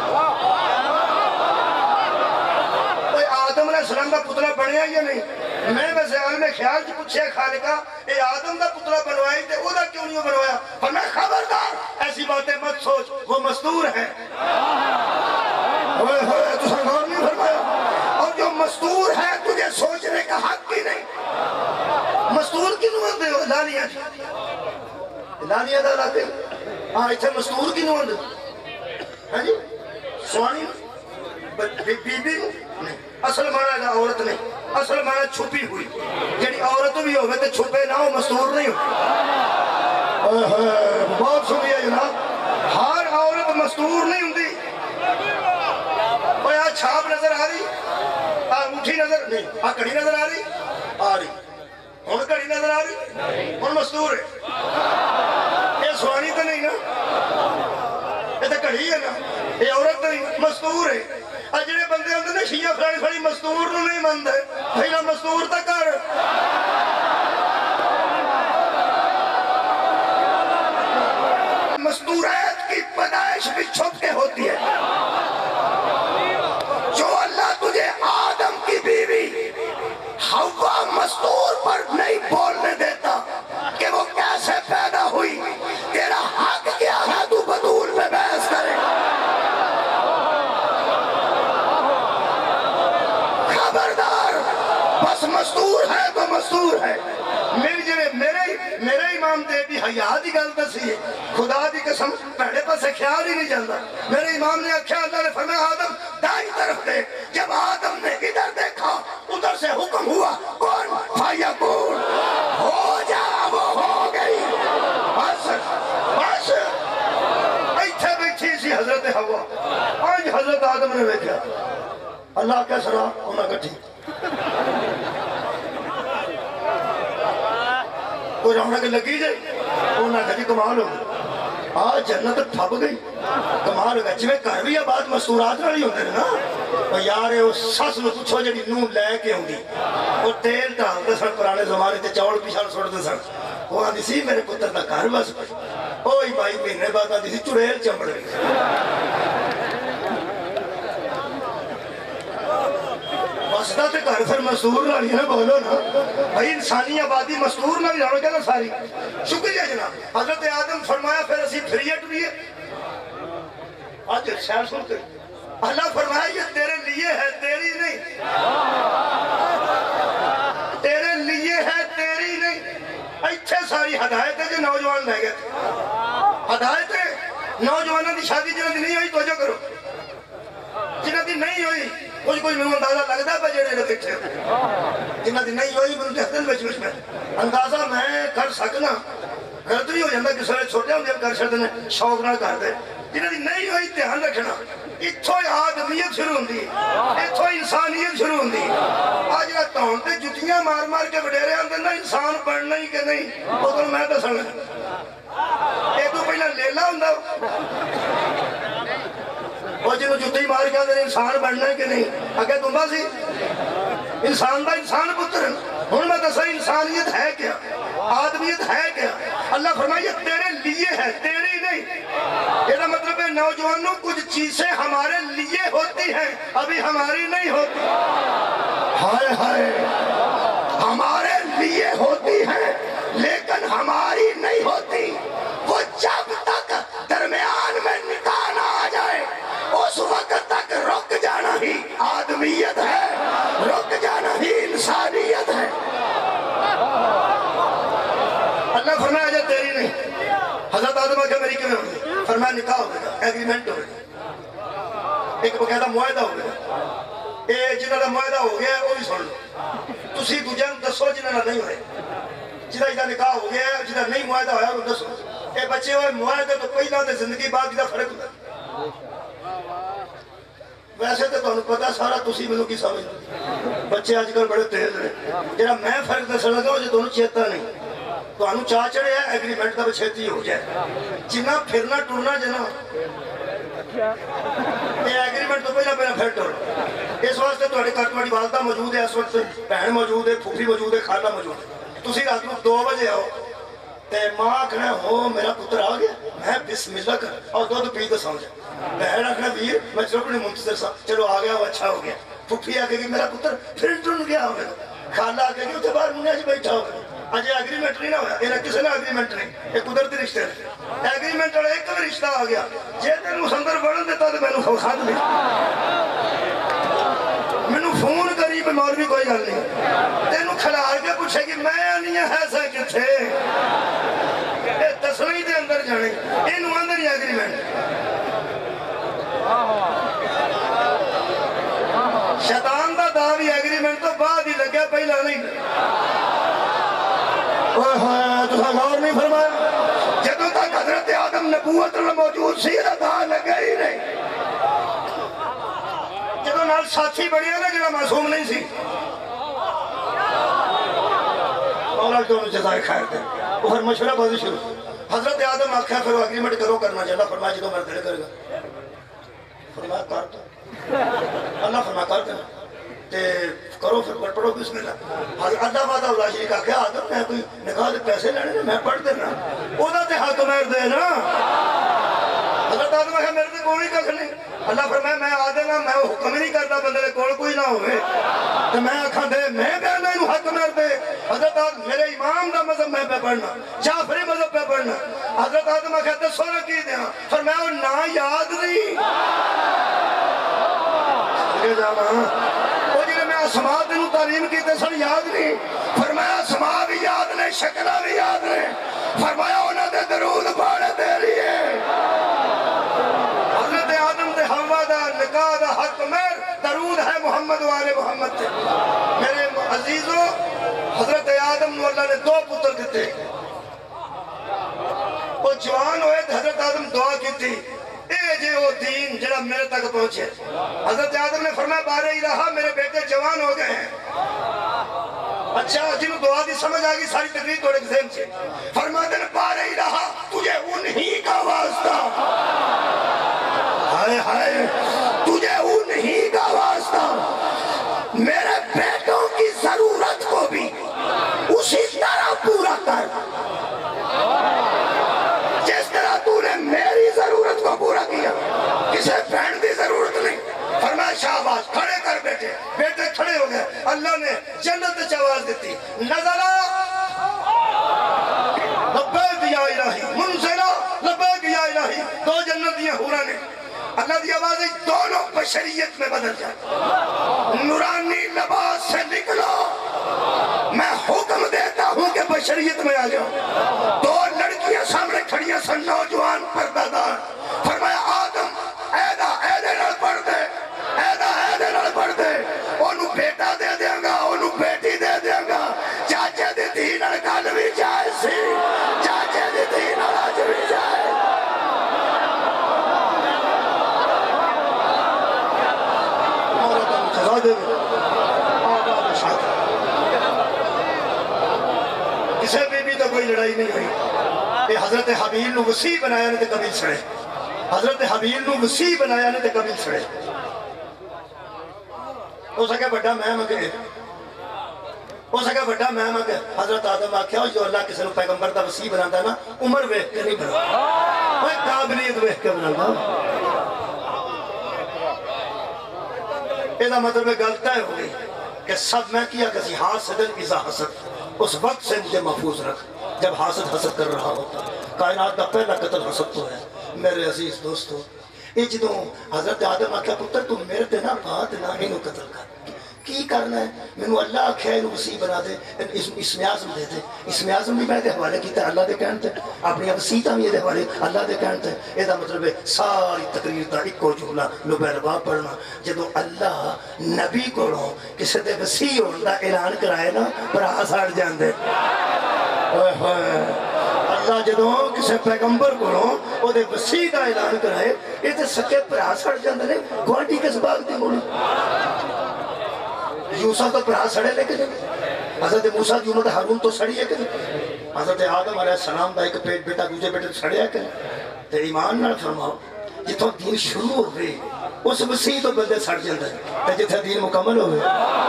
کوئی آدم علیہ السلام دا پتلا بنیا یا نہیں میں ویسے عالم خیال جی پوچھے خالقہ اے آدم دا پتلا بنوائی تے او دا کیوں نہیں بنوایا پر میں خبردار ایسی باتیں مت سوچ وہ مستور ہے ہوئے ہوئے تو غور نہیں فرمایا اور جو مستور ہے تجھے سوچنے کا حق ہی نہیں مستور کی نوان دے ہو لانیہ جی لانیہ دا لاتے ہاں اتھے مستور کی نوان دے ہاں جی سوانی بی بی نہیں اصل معنی ہے عورت نہیں اصل معنی چھپی ہوئی جنہی عورت بھی ہوئے تو چھپے نہ ہو مستور نہیں ہو بہت سنیے جناب ہر عورت مستور نہیں ہوں دی آ چھاپ نظر آ رہی انگوٹھی نظر نہیں کڑی نظر آ رہی ہن کڑی نظر آ رہی ہن مستور ہے یہ سوانی تو نہیں نا یہ تو کڑی ہے نا یہ عورت نہیں مستور ہے جڑے بندے ہوندے نے شیعہ فلانی فلانی مستور نو نہیں مندے پہلا مستور تا کر مستورات کی پیدائش بھی چھپ کے ہوتی ہے جو اللہ تجھے آدم کی بیوی حوا مستور پر نہیں بولنے دیتا کہ وہ کیسے پیدا ہوئی تیرا حق کیا ہے تو بدول میں بحث کرے خبردار بس مستور ہے تو مستور ہے میرے امام دے بھی حیاء دی گل دسی ہے خدا دی قسم پہلے پاسے خیال ہی نہیں جاندہ میرے امام نے آکھیا اللہ نے فرمایا آدم دائیں طرف دے جب آدم نے ادھر دیکھا ادھر سے حکم ہوا کون فیکون ہو جا وہ ہو گئی بس بس ایتھے بیٹھی سی حضرت حوا آج حضرت آدم نے دیکھا اللہ کیا سرا انہاں کٹھی کوئی رونق لگی جائے انہاں کٹھی کمال ہو گئی آج جنت ٹھپ گئی کمال ہو گیا جویں گھر بھی آباد مستورات والی ہوندے نے نا یار اس سس نو پوچھو جڑی نوں لے کے ہوندی وہ تیل ڈالدے سن پرانے زمانے تے چاول پیچھے سٹدے سن وہ آندی سی میرے پتر دا گھر بس اوئی بھائی مہینے بعد آندی سی چڑیل چمڑ وسطہ تے گھر پھر مستور نہ نہیں بولو نا بھائی انسانی آبادی مستور نہ جانو کہنا ساری شکریہ جناب حضرت آدم فرمایا پھر اسی پھریٹ بھی ہے آج شہر سن کے اللہ فرمایا یہ تیرے لیے ہے تیری نہیں تیرے لیے ہے تیری نہیں ایتھے ساری ہدایت ہے جو نوجوان لے گئے تھے ہدایت ہے نوجوانوں دی شادی جنہ دی نہیں ہوئی توجہ کرو جنہ دی نہیں ہوئی کچھ میں اندازہ لگتا ہے بجڑے نے بیٹھے جنہ دی نہیں ہوئی میں دہتن بچ میں اندازہ میں کر سکنا غلط بھی ہو جاتا کس وقت چھوٹے ہوندے کر چھڑتے ہیں شوق نہ کرتے جنہ دی نہیں ہوئی دھیان رکھنا اتھوں آدمیت شروع ہوندی اتھوں انسانیت شروع ہوندی آج یہ تون تے جتیاں مار مار کے وڈیرے آندے نا انسان بننا ہی کہ نہیں وہ تو میں دسن یہ تو پہلا لیلا ہوندا وہ جنہوں جتی مار کے آدھے انسان بننا ہے کہ نہیں اگے تمبا سی انسان دا انسان پتر ہوں میں دسا انسانیت ہے کیا آدمیت ہے کیا اللہ فرمائے تیرے لیے ہے تیری نہیں یہ مطلب ہے نوجوانوں کچھ چیزیں ہمارے لیے ہوتی ہیں ابھی ہماری نہیں ہوتی ہائے ہائے ہمارے لیے ہوتی ہیں لیکن ہماری نہیں ہوتی وہ جب تک درمیان میں نکال فرمایا نکاح ہوگا ایگریمنٹ ہوگا ایک باقاعدہ معاہدہ ہوگا اے جنہاں دا معاہدہ ہو گیا وہ بھی سن لو تسی دوجے نوں دسو جنہاں نال نہیں ہوئے جنہاں نکاح ہو گیا جنہاں نہیں معاہدہ ہویا وہ دسو اے بچے ہوئے معاہدے تو پہلا تے زندگی بعد دا فرق ہوتا ویسے تو تمہیں پتا سارا تسی مینوں کی سمجھ بچے آج کل بڑے تیز نے جڑا میں فرق دسن لگا وہ تمہیں چیتا نہیں تمہیں چاہ چڑھے ایگریمنٹ کا چھتی ہو جائے جنہ پھرنا ٹرنا جنا یہ ایگریمنٹ تو پہلا پھر ٹر اس واسطے تھوڑے گھر تھوڑی والدہ موجود ہے اس وقت بہن موجود ہے پھوپھی موجود ہے خالہ موجود ہے تسی رات کو 2 بجے آؤ تے ماں آکھنا ہو میرا پتر آ گیا میں بسم اللہ کر اور دودھ پی تو سمجھا بہن آکھنا ویر میں چلو منتظر سا چلو آ گیا وہ اچھا ہو گیا پھوپھی آ گئی میرا پتر پھر ٹرن گیا ہو گیا خالہ آ گئی اتنے باہر منہ بیٹھا ہو گیا اجے ایگریمنٹ نہیں نہ ہویا یہ کسی نے ایگریمنٹ نہیں یہ قدرتی رشتے ہیں ایگریمنٹ والا ایک بھی رشتہ آ گیا جے تینوں اندر بڑھن دیتا تو میں نے کھا دے مینوں فون کری پہ مولوی کوئی گل نہیں تینوں کھلار کے پوچھے کہ میں نہیں ہے سا کتھے یہ تسلی دے اندر جانے انہوں اندر ہی ایگریمنٹ شیطان دا دعوی ایگریمنٹ تو بعد ہی لگیا پہلا نہیں تُسا غور نہیں فرمایا جدوں تک حضرت آدم نبوت موجود سی دا لگا ہی نہیں جدوں نال ساتھی بڑھیا نا جڑا معصوم نہیں سی مولا جو جزائے خیر دے وہ پھر مشورہ بازی شروع حضرت آدم آکھیا پھر ایگریمنٹ کرو کرنا چاہتا فرمایا جدوں مرد دل کرے گا فرمایا کر دو اللہ فرمایا کر دینا تے کرو پھر پڑھو بسم اللہ اللہ وعدہ اللہ شریک آکھیا آدم میں کوئی نکاح دے پیسے لینے میں پڑھ دینا او دا تے حق میر دے نا حضرت آدم آکھیا میرے تے کوئی ککھ نہیں اللہ فرمایا میں آ دینا میں حکم نہیں کرتا بندے دے کول کوئی نہ ہوئے تے میں آکھاں دے میں کہنا انہوں حق میر دے حضرت آدم میرے امام دا مذہب میں پہ پڑھنا جعفری مذہب پہ پڑھنا حضرت آدم آکھیا تے سونا کی دیاں فرمایا وہ نا یاد نہیں اسماء تینوں تعلیم کی تے سن یاد نہیں فرمایا اسماء بھی یاد نہیں شکلہ بھی یاد نہیں فرمایا انہوں نے درود پاڑے دے لیے حضرت آدم تے حوا دا نکاح دا حق میر درود ہے محمد والے محمد تے میرے عزیزوں حضرت آدم نو اللہ نے 2 پتر دیتے وہ جوان ہوئے تھے حضرت آدم دعا کی تھی اے جے وہ دین جڑا میرے تک پہنچے حضرت آدم نے فرمایا بارے الہا میرے بیٹے جوان ہو گئے ہیں اچھا جنہوں دعا دی سمجھ آگئی ساری تقریر توڑے ذہن سے فرمایا دن بارے الہا تجھے انہی کا واسطہ ہائے ہائے تجھے انہی کا واسطہ میرے بیٹوں کی ضرورت کو بھی اسی طرح پورا کر جس طرح تو نے میری ضرورت کو پورا کیا کسے بہن دی ضرورت نہیں فرمایا شہباز کھڑے کر بیٹے بیٹے کھڑے ہو گئے اللہ نے جنت چواز دیتی نظرہ لبیک یا الہی منزلہ لبیک یا الہی 2 جنت دیا حورا نے اللہ دی آوازیں دونوں بشریت میں بدل جائے نورانی لباس سے نکلو میں حکم دیتا ہوں کہ بشریت میں آ جاؤ 2 لڑکیاں سامنے کھڑیاں سن نوجوان پردادار فرمایا آدم ایدے نال پڑھ دے ایدے نال پڑھ دے انہوں بیٹا دے دیاں گا انہوں بیٹی دے دیاں گا چاچے دی دھی نال کل بھی جائے سی چاچے دی دھی نال آج بھی جائے کسے بھی تو کوئی لڑائی نہیں ہوئی یہ حضرت حبیل نو وسیع بنایا نے تے قبیل سڑے حضرت حبیل نو وسیع بنایا نے تے قبیل سڑے ہو سکے بڑا میں مگے ہو سکے بڑا میں مگے حضرت آدم آکھیا جو اللہ کسی نو پیغمبر دا وسیع بناتا نا عمر ویکھ کے نہیں بنا وہ قابلیت ویکھ کے بنا یہ مطلب گل طے ہو گئی کہ سب میں کیا کسی حاسد اذا حسد اس وقت سے مجھے محفوظ رکھ جب حاسد حسد کر رہا ہوتا کائنات کا پہلا قتل حسد تو ہے میرے عزیز دوستو یہ جدوں حضرت آدم آکھیا پتر تم میرے تے نہ بات نہ انہوں قتل کر کی کرنا ہے مینوں اللہ آکھیا اینوں وسیع بنا دے اسم اعظم دے دے اسم اعظم بھی میں دے حوالے کیتا اللہ دے کہن تے اپنی وسیعتاں بھی دے حوالے اللہ دے کہن تے اے دا مطلب ہے ساری تقریر دا اکو جملہ لبا پڑھنا جدوں اللہ نبی کولوں کسے دے وسیع ہون دا اعلان کرائے نا بھرا سڑ جاندے اللہ جدوں کسے پیغمبر کولوں او دے وسیع دا اعلان کرائے اے تے سکے بھرا سڑ جاندے نے گوانڈی کس باغ دی مولی یوسف تو بھرا سڑے لے کے حضرت موسیٰ کی امت ہارون تو سڑی ہے کہ حضرت آدم علیہ السلام دا ایک بیٹا دوسرے بیٹے سڑیا کہ تے ایمان نہ فرماؤ جتوں دین شروع ہو گئے اس وسیع تو بندے سڑ جاندے تے جتھے دین مکمل ہوئے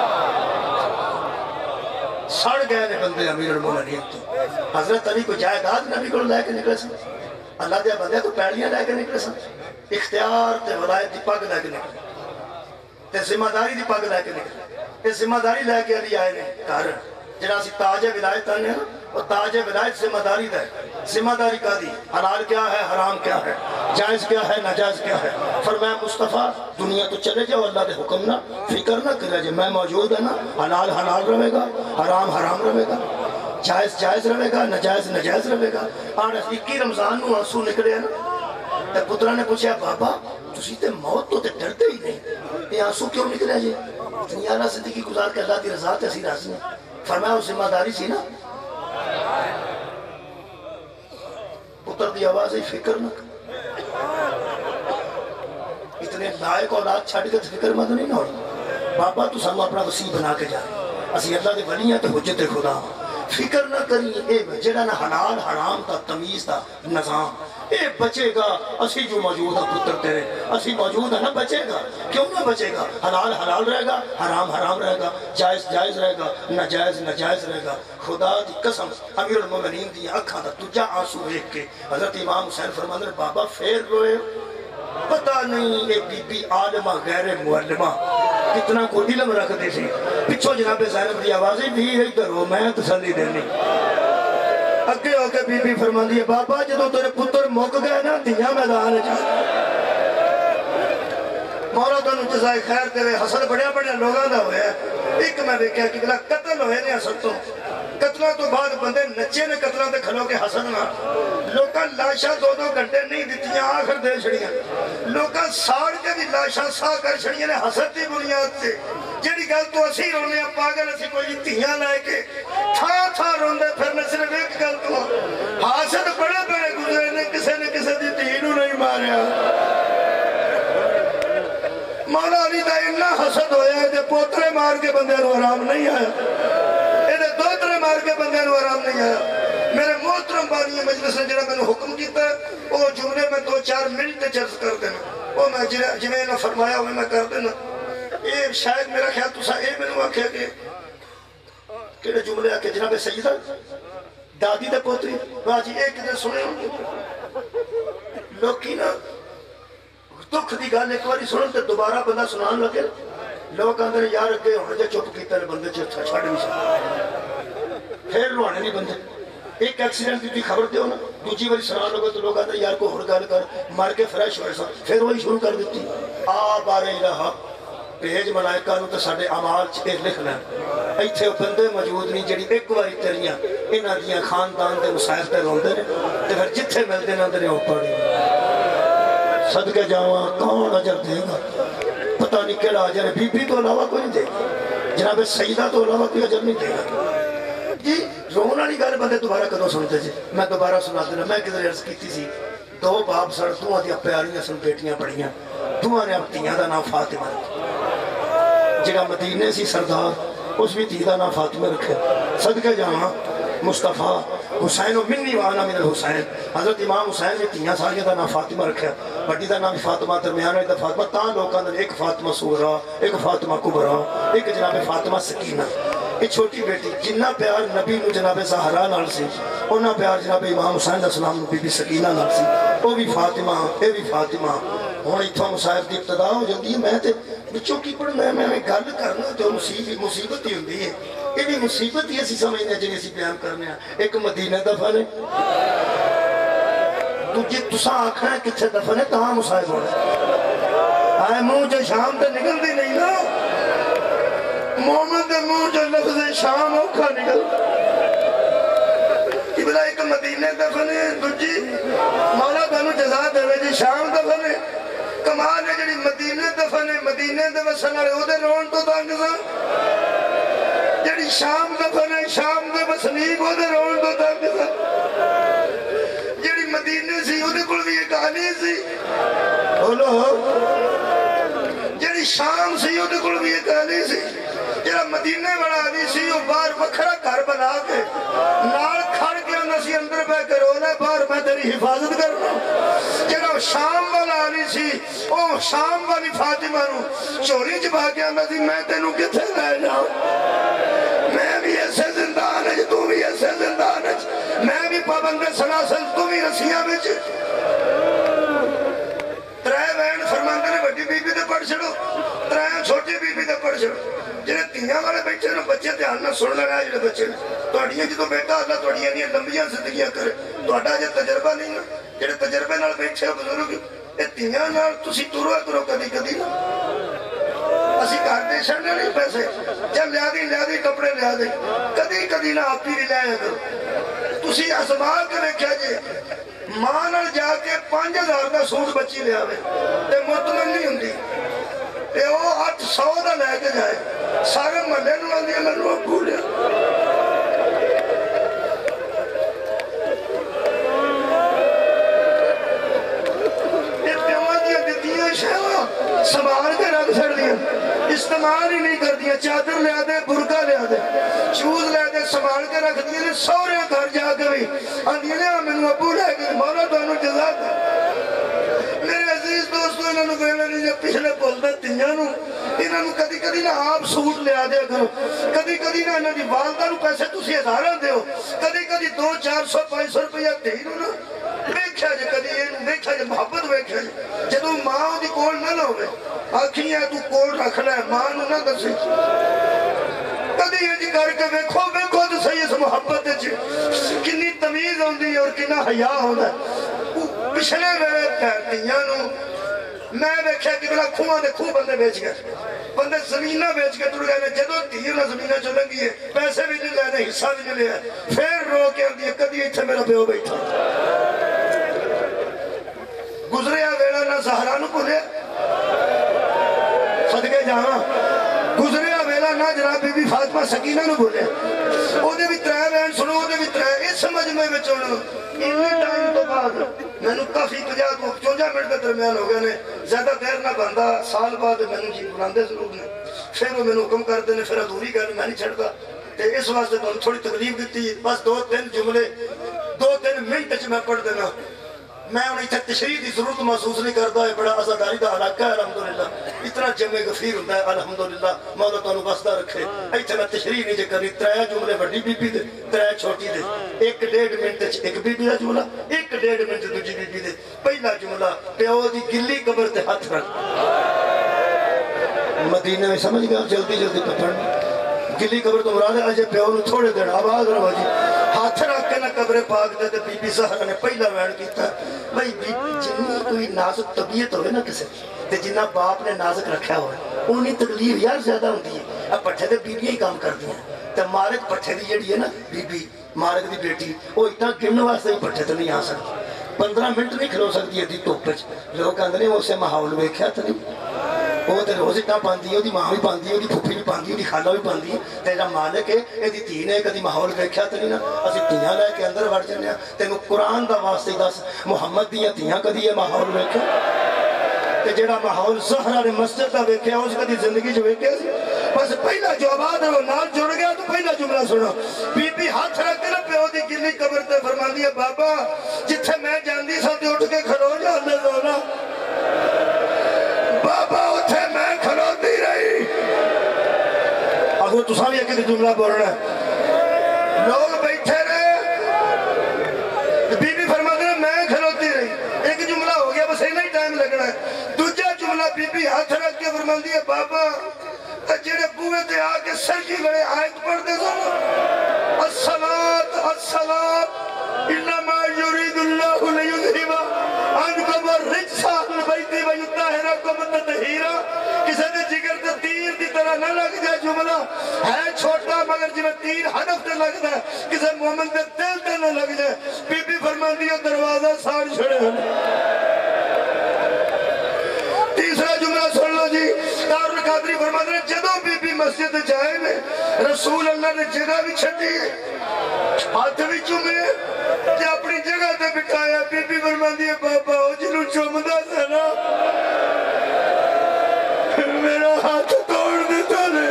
سڑ گئے نے بندے امیر المومنین تو حضرت علی کو جائیداد نبی کو لے کے نکلے سن اللہ دے بندے کو پیڑیاں لے کے نکلے سن اختیار تے ولایت دی پگ لے کے نکلے تے ذمہ داری دی پگ لے کے نکلے تے ذمہ داری لے کے علی آئے نے گھر جنہاں سی تاج ولایت آنے ہیں وہ تاج ولایت ذمہ داری دے ذمہ داری کا دی حلال کیا ہے حرام کیا ہے جائز کیا ہے ناجائز کیا ہے فرمایا مصطفیٰ دنیا تو چلے جاؤ اللہ دے حکم نہ فکر نہ کرے جائے میں موجود ہے نا حلال حلال رہے گا حرام حرام رہے گا جائز جائز رہے گا ناجائز ناجائز رہے گا آج 21 رمضان نو آنسو نکلے ہیں نا تے پترا نے پوچھا بابا تسی تے موت تو تے ڈرتے ہی نہیں یہ آنسو کیوں نکلے جی اتنی اعلیٰ زندگی گزار کے اللہ دی رضا تے اسی راضی ہیں فرمایا وہ ذمہ داری سی نا پتر دی آواز ہی فکر نہ اتنے لائق اولاد چھڑ کے فکر مند نہیں نہ ہوئی بابا تو سامو اپنا وسیع بنا کے جا اسی اللہ دے ولی ہیں تے حجت خدا فکر نہ کری اے جڑا نہ حلال حرام تا تمیز تا نظام اے بچے گا اسی جو موجود ہے پتر تیرے اسی موجود ہے نہ بچے گا کیوں نہ بچے گا حلال حلال رہے گا حرام حرام رہے گا جائز جائز رہے گا ناجائز ناجائز رہے گا خدا دی قسم امیر المومنین دی آنکھاں دا تجھا آنسو دیکھ کے حضرت امام حسین فرماتے ہیں بابا پھر روئے پتہ نہیں یہ بی بی عالمہ غیر معلمہ کتنا کو علم رکھتے تھے پچھو جناب زینب دی آوازیں بھی ادھر ہو میں تسلی دینی اگے ہو کے بی بی فرمان دی بابا جدو تیرے پتر موک گئے نا دنیا میدان جا مولا تو جزائے خیر کرے حسن بڑیا بڑیا لوگاں دا ہوئے ایک میں دیکھا کہ قتل ہوئے نے حسن تو قتلوں تو بعد بندے نچے نے قتلوں تے کھلو کے حسن نہ لوکاں لاشاں 2-2 گھنٹے نہیں دیتیاں آخر دے چھڑیاں لوکاں ساڑ کے بھی لاشاں سا کر چھڑیاں نے حسد دی بنیاد سے جیڑی گل تو اسی رونے ہیں پاگل اسی کوئی تیاں لائے کے تھا روندے پھر نے صرف ایک گل تو حاسد بڑے بڑے گزرے نے کسے دی تینوں نہیں ماریا مولا علی دا انہا حسد ہویا ہے کہ پوترے مار کے بندے نو آرام نہیں آیا انہیں دوترے مار کے بندے نو آرام نہیں آیا میرے محترم بانی مجلس نے جنہا میں نے حکم کیتا ہے وہ جملے میں 2-4 منٹ چرز کر دینا وہ میں جنہیں نے فرمایا ہوئے میں کر دینا یہ شاید میرا خیال تو سا اے میں نے آکھیا کہ جملے آکے جناب سیدہ دادی دے پوتری باجی ایک دن سنے ہوں لوگ کی نا دکھ دی گال ایک باری سنن تے دوبارہ بندہ سنان لگے لوگ اندر یار اگے ہونے جے چپ کیتا ہے بندے چھڑ نہیں سکتا پھر رونے نہیں بندے ایک ایکسیڈنٹ دی خبر دے ہو نا دوجی باری سنان لگے تو لوگ اندر یار کو ہر گال کر مار کے فریش ہوئے سا پھر وہی شروع کر دیتی آبار الہ بھیج ملائکہ نو تے ساڈے اعمال چ لکھ لین ایتھے بندے موجود نہیں جڑی ایک باری تیریاں انہاں دیاں خاندان دے مسائل تے روندے نے تے پھر جتھے ملدے نے اندر اوپر صدقے جاواں کون اجر دے گا پتہ نہیں کیڑا اجر ہے بی بی تو علاوہ کوئی نہیں دے گا جناب سیدہ تو علاوہ کوئی اجر نہیں دے گا جی رونا نہیں گل بندے دوبارہ کدوں سنتے جی میں دوبارہ سنا دینا میں کدھر عرض کیتی سی 2 باپ سن دوہاں دیاں پیاریاں سن بیٹیاں پڑھیاں دوہاں نے تیاں دا نام فاطمہ جڑا مدینے سی سردار اس بھی تھی دا نام فاطمہ رکھے صدقے جاواں مصطفیٰ حسین و منی وانا من الحسین حضرت امام حسین نے تیاں سالیاں دا نام فاطمہ رکھا بڑی دا نام فاطمہ درمیان والی دا فاطمہ تاں لوکاں دا ایک فاطمہ صغرا ایک فاطمہ کبرا ایک جناب فاطمہ سکینہ یہ چھوٹی بیٹی جنہ پیار نبی نو جناب زہرا نال سی انہاں پیار جناب امام حسین علیہ السلام نو بی بی سکینہ نال سی وہ بھی فاطمہ اے بھی فاطمہ ہن ایتھوں مصائب دی ابتدا ہو جاندی ہے میں تے بچوں کی پڑھنا ہے میں گل کرنا تو مصیبت ہی ہوندی ہے یہ بھی مصیبت ہی اسی سمجھنے ہیں جنہیں اسی بیان کرنے ہیں ایک مدینہ دفن ہے تجھے تسا آکھنا ہے کتھے دفن ہے تاں مصائب ہونا ہے آئے منہ جو شام تے نکل دی نہیں نا مومن دے منہ جو لفظ شام اوکھا نکل بلا ایک مدینے دفن ہے دوجی مولا تانوں جزا دے جی شام دفن ہے کمال ہے جڑی مدینے دفن ہے مدینے دے وسن والے او دے رون تو تنگ سن جڑی شام دفن ہے شام دے وسنیک او دے رون تو تنگ سن جڑی مدینے سی او دے کول وی ایک کہانی سی بولو جڑی شام سی او دے کول وی ایک کہانی سی جڑا مدینے والا آدمی سی او باہر وکھرا گھر بنا کے نال کھڑ کے اندر اندر پہ کرو نا باہر میں تیری حفاظت کرنا جڑا شام والا آدمی سی او شام والی فاطمہ نو چوری چبا کے اندر سی میں تینوں کتھے لے جاؤں میں بھی ایسے زندان ہے تو بھی ایسے زندان ہے میں بھی پابند سلاسل تو بھی رسیاں بچ ترائے وین فرماندے نے بڑی بی بی دے پڑھ چھڑو ترائے چھوٹی بی بی دے پڑھ چھڑو جنہیں تیاں والے بیٹھے نے بچے دھیان نہ سن لینا جنہیں بچے نے توڑیاں جدو بیٹا اللہ توڑیاں نہیں لمبیاں زندگیاں کرے توڑا جے تجربہ نہیں نا جنہیں تجربے نال بیٹھے ہو بزرگ اے تیاں نال تسی تورو کرو کدی کدی نا اسی گھر دے چھڑنے نہیں پیسے جب لیا دی کپڑے لیا دی کدی کدی نہ آپ ہی لے آئے کرو تسی ازما کے دیکھا جے ماں نال جا کے 5000 دا سوٹ بچی لے آوے تے مطمئن نہیں ہوندی تے وہ 800 دا لے کے جائے سارے محلے نو آندی ہے میں نو ابو لیا سنبھال کے رکھ چھڑ دیا استعمال ہی نہیں کر دیا چادر لے آدے برقع لے آدے شوز لے آدے سنبھال کے رکھ دیا سورے گھر جا کے بھی آدھی نے میں نے ابو لے کے مولا دونوں جزا دے میرے عزیز دوستو انہوں نے کہنے نہیں جب پچھلے بولتے تیاں نو انہوں نے کدی کدی نہ آپ سوٹ لے آدے کرو کدی کدی نہ انہوں نے والدہ نو پیسے تسی ہزاراں دے ہو کدی کدی 200 400 500 روپیہ دے نو نا ویکھیا جے کدی ویکھیا جے محبت ویکھیا جے جدوں ماں دی کول نہ ہوے آکھی ہے تو کول رکھ لے ماں نو نہ دسی کدی انج کر کے ویکھو ویکھو تے صحیح اس محبت وچ کنی تمیز ہوندی اور کنا حیا ہوندا پچھلے ویلے تیاں نو میں ویکھیا کہ بلا کھواں دے کھو بندے بیچ گئے بندے زمیناں بیچ کے ٹر گئے جدوں تیر نہ زمیناں چ لنگی ہے پیسے بھی نہیں لے حصہ بھی نہیں لیا پھر رو کے آندی ہے کدی ایتھے میرا پیو بیٹھا گزریا ویلا نہ زہرا نو بھولیا صدقے جاواں گزریا ویلا نہ جناب بی بی فاطمہ سکینہ نو بھولیا او دے بھی ترے وین سنو او دے بھی ترے اس مجمع وچ ہن اتنے ٹائم تو بعد میں نے کافی 50-54 منٹ کے درمیان ہو گئے نے زیادہ دیر نہ بندا سال بعد میں نے جی بلاندے ضرور نے پھر وہ میں نے حکم کر دینے پھر ادھوری گل میں نہیں چھڑتا تے اس واسطے تو تھوڑی تکلیف دیتی بس 2-3 جملے 2-3 منٹ چ میں پڑھ دینا میں انہیں اتنے تشریح کی ضرورت محسوس نہیں کرتا ہے بڑا عزاداری دا علاقہ ہے الحمدللہ اتنا جمع غفیر ہوتا ہے الحمدللہ مولا تانوں بسدا رکھے اتنے میں تشریح نہیں کرنی 3 جملے بڑی بی بی دے 3 چھوٹی دے 1.5 منٹ ایک بی بی دا جملہ 1.5 منٹ دوجی بی بی دے پہلا جملہ پیو دی گلی قبر تے ہاتھ رکھ مدینے میں سمجھ گیا جلدی جلدی پڑھنا گلی قبر تو مراد ہے اجے پیو نو تھوڑے دن آواز رہا جی ہاتھ رکھ کے نہ قبر پاک دے تے بی بی زہرا نے پہلا وین کیتا بھائی بی بی جنی کوئی نازک طبیعت ہوئے نا کسے تے جنہ باپ نے نازک رکھا ہوئے انہی تکلیف یار زیادہ ہوتی ہے اب پٹھے دے بی بی ہی کام کر دیا تے مارک پٹھے دی جڑی ہے نا بی بی مارک دی بیٹی وہ اتنا گرنے واسطے ہی پٹھے تے نہیں آ سکتی 15 منٹ نہیں کھلو سکتی ہے دی ٹوپ وچ لوگ کہندے نے اسے ماحول ویکھیا تے نہیں وہ تے روز اتنا پاندی ہے دی ماں بھی پاندی ہے دی پھوپھی بھی پاندی ہے دی خالہ بھی پاندی ہے تے جا مالک ہے اے دی تھی نے کدی ماحول ویکھیا تے نہیں نا اسی تیاں لے کے اندر وڑ جانے تینوں قرآن دا واسطے دس محمد دیاں تیاں کدی یہ ماحول ویکھیا تے جڑا ماحول زہرا نے مسجد دا ویکھیا اس کدی زندگی جو ویکھیا بس پہلا جو آباد ہے وہ نال جڑ گیا تو پہلا جملہ سنو بی بی ہاتھ رکھ کے نا پیو دی گلی قبر تے فرماندی ہے بابا جتھے میں جاندی سا تے اٹھ کے کھلو جا اللہ زولا بابا اتھے میں کھلوتی رہی اگر تساں بھی ایک جملہ بولنا ہے لوگ بیٹھے رہے بی بی فرماتے ہیں میں کھلوتی رہی ایک جملہ ہو گیا بس اینا ہی ٹائم لگنا ہے دوجہ جملہ بی بی ہاتھ رکھ کے فرماتی ہے بابا جڑے بوئے تے آکے سر کی بڑے آیت پڑھ دے سو الصلاة انما یرید اللہ لیذہب عنکم الرجس اہل البیت ویطہرکم تطہیرا کسی دے جگر تے تیر دی طرح نہ لگ جائے جملہ ہے چھوٹا مگر جب تین ہدف تے لگتا ہے کسے مومن دے دل تے نہ لگ جائے بی بی فرماندی ہے دروازہ ساڑ چھڑے ہونے تیسرا جملہ سن لو جی دار القادری فرماتے ہیں جدو بی بی مسجد جائے میں رسول اللہ نے جگہ بھی چھٹی ہے ہاتھ بھی چومے کہ اپنی جگہ تے بٹھایا بی بی فرماتی ہے بابا ہو جنہوں چومدہ تھا نا میرا ہاتھ توڑ دیتا نے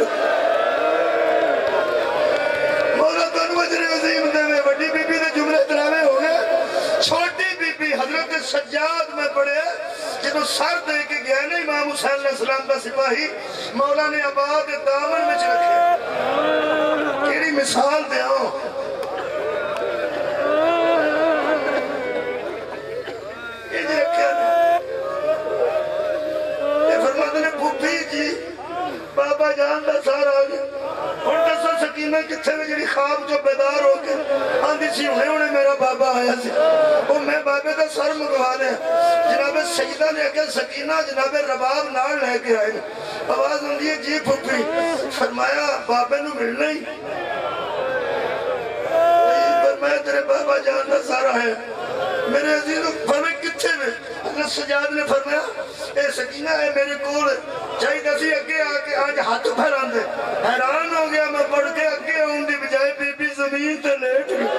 مولا تن وجر عظیم دے میں بڑی بی بی دے جملے تراوے ہو گئے چھوٹی بی بی حضرت سجاد میں پڑے جنہوں سر دے کے گیا نا امام حسین علیہ السلام کا سپاہی مولا نے آباد دامن میں رکھے کیڑی مثال دے آؤ بابا جان دا سارا آگیا اور دسو سکینہ کتھے میں جڑی خواب جو بیدار ہو کے آندھی سی ہونے میرا بابا آیا سی وہ میں بابے دا سر مگوا لیا جناب سجدہ نے کہا سکینہ جناب رباب نال لے کے آئے آواز ہوندی ہے جی پھپی فرمایا بابے نو ملنا ہی فرمایا تیرے بابا جان دا سارا ہے میرے عزیزوں فرمائے کتھے میں حضرت سجاد نے فرمایا اے سکینہ ہے میرے کول چاہی دسی اگے آکے آج ہاتھ پھیران دے حیران ہو گیا میں پڑھ کے اگے آن دی بجائے بی بی زمین تے لیٹ گئی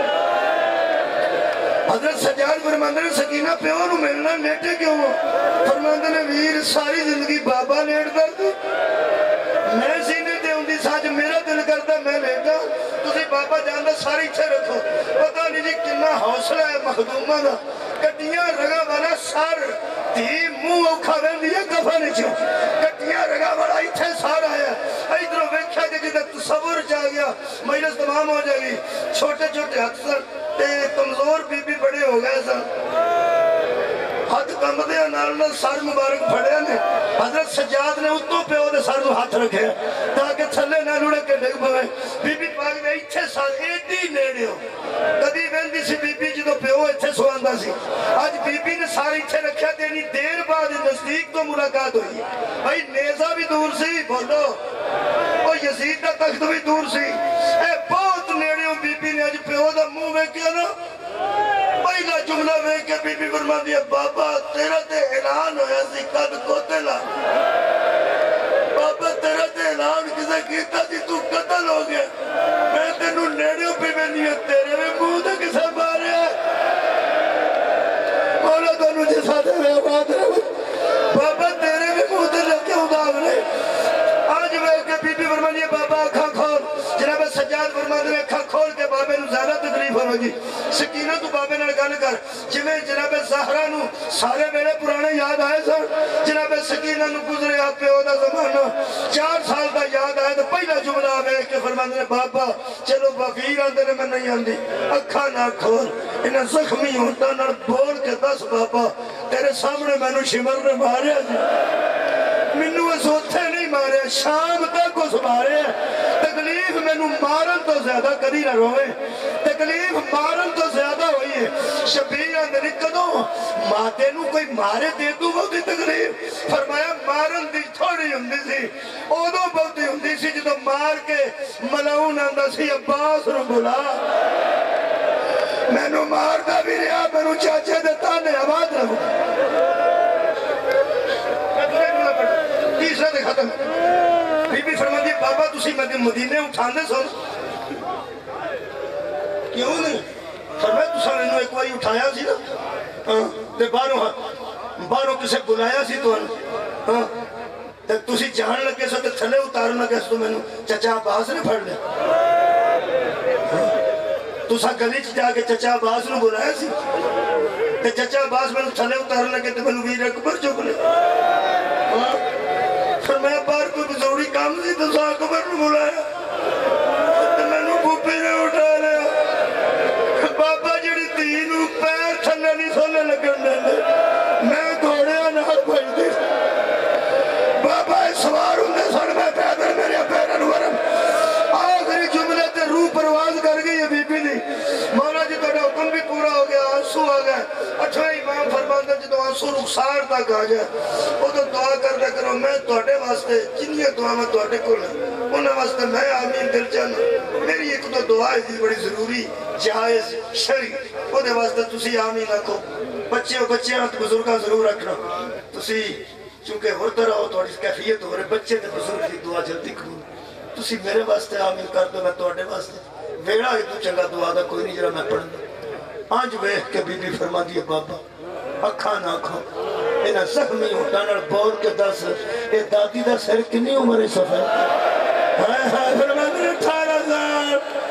حضرت سجاد فرماندے نے سکینہ پیو نو ملنا لیٹے کیوں ہو فرماندے نے ویر ساری زندگی بابا لیٹ درد میں سینے تے ہوں دی ساج میرا دل کرتا میں لیٹا تسی بابا جاندہ ساری چھے رکھو پتہ نہیں جی کنا حوصلہ ہے مخدومہ دا کٹیاں رگا والا سار تھی منہ اوکھا وین دیا کفا نیچوں کٹیاں رگا والا ایتھے سار آیا ایدروں ویکھا جی جدہ تصور جا گیا مجلس تمام ہو جائے گی چھوٹے چھوٹے ہاتھ سر تے کمزور بی بی بڑے ہو گئے سر ہاتھ کم دیا نالنا سار مبارک پھڑے نے حضرت سجاد نے اتو پہ ہو دے سار نو ہاتھ رکھے تاکہ تھلے نہ لڑے کے ڈگ پوے بی بی پاک دے ایتھے سار ایڈی نیڑے ہو کدی ویندی سی بی بی جدو پہ ہو ایتھے سواندہ سی آج بی بی نے سار ایتھے رکھیا دینی دیر بعد نزدیک تو ملاقات ہوئی بھائی نیزہ بھی دور سی بولو وہ یزید دا تخت بھی دور سی اے بہت نیڑے ہو بی بی نے آج پہ ہو دا منہ میں کیا نا پہلا جملہ میں کہ بی بی فرما دیا بابا تیرا تے اعلان ہویا سی قد کو تلا بابا تیرا تے اعلان کسے کیتا سی تو قتل ہو گیا میں تینو نیڑیوں پہ میں نہیں تیرے میں منہ دے کسے مارے ہے مولا دونوں جیسا دے میں آباد رہے بابا تیرے میں منہ دے لگے اداغ نے آج میں کہ بی بی فرما دیا بابا اکھا کھول جناب سجاد فرما دیا اکھا کھول کے بابے نو زیادہ تکلیف ہوگی سکینہ تو بابے نال گل کر جویں جناب زہرا نو سارے میرے پرانے یاد آئے سن جناب سکینہ نو گزرے آپ پہ ہوتا زمانہ 4 سال دا یاد آئے تو پہلا جملہ آوے کہ فرماندے نے بابا چلو بغیر آندے نے میں نہیں آندی اکھا نہ کھول انہیں زخمی ہوتا نہ بول کے دس بابا تیرے سامنے میں نو شمر نے مارے منو اس ہوتے نہیں مارے شام تک اس مارے تکلیف میں نو مارن تو زیادہ کدی نہ روئے تکلیف مارن تو زیادہ ہوئی ہے شبیر اندر کدوں ماتے نو کوئی مارے دے دو بہتی تکلیف فرمایا مارن دی تھوڑی ہندی سی اوہ بہتی ہندی سی جدو مار کے ملاؤن اندر سی عباس رو بلا میں نو مار دا بھی رہا میں نو چاچے دیتا نے آباد رہو تیسرا دے ختم بی بی فرما دی بابا تسی مدینے اٹھاندے سن کیوں نہیں فرمایا تسا نے ایک وائی اٹھایا سی نا تے باروں کسے بلایا سی تو تسی جان لگے سو تے تھلے اتارن لگے سو میں چچا عباس نے پھڑ لیا تسا گلی جا کے چچا عباس نے بلایا سی تے چچا عباس میں تھلے اتارن لگے تے میں ویر اکبر چک لے فرمایا بار کوئی بزوری کام سی تو سا اکبر نے بلایا تے میں نو بھوپی نے اٹھا لیا بابا جڑی تینوں پیر تھلے نہیں سونے لگن دے میں گھوڑے نال بھائی دی بابا سوار ہوندے سن میں پیدل میرے پیرن ورم آخری جملے تے روح پرواز کر گئی ہے بی بی دی مولا جی تو حکم بھی پورا ہو گیا آنسو آ گئے 8ویں امام فرماندہ جدو آنسو پرسوں رخسار تک آ جائے وہ تو دعا کر دے کرو میں توڑے واسطے جنیاں دعا میں توڑے کو لیں انہیں واسطے میں آمین دل چاہنا میری ایک تو دعا ہے بڑی ضروری جائز شرعی وہ دے واسطے تسی آمین رکھو بچے ہاتھ بزرگاں ضرور رکھنا تسی چونکہ ہر طرح ہو توڑی کیفیت ہو رہے بچے تے بزرگ کی دعا جلدی کروں تسی میرے واسطے آمین کر دو میں توڑے واسطے ویڑا ہی تو چنگا دعا دا کوئی نہیں جرا میں پڑھنا آج ویخ کے بی بی فرما دیئے بابا اکھا نہ کھو انہا زخمی ہوتانر بور کے دس اے دادی دا سر کنی عمر سفر ہائے ہائے فرما دیئے 18,000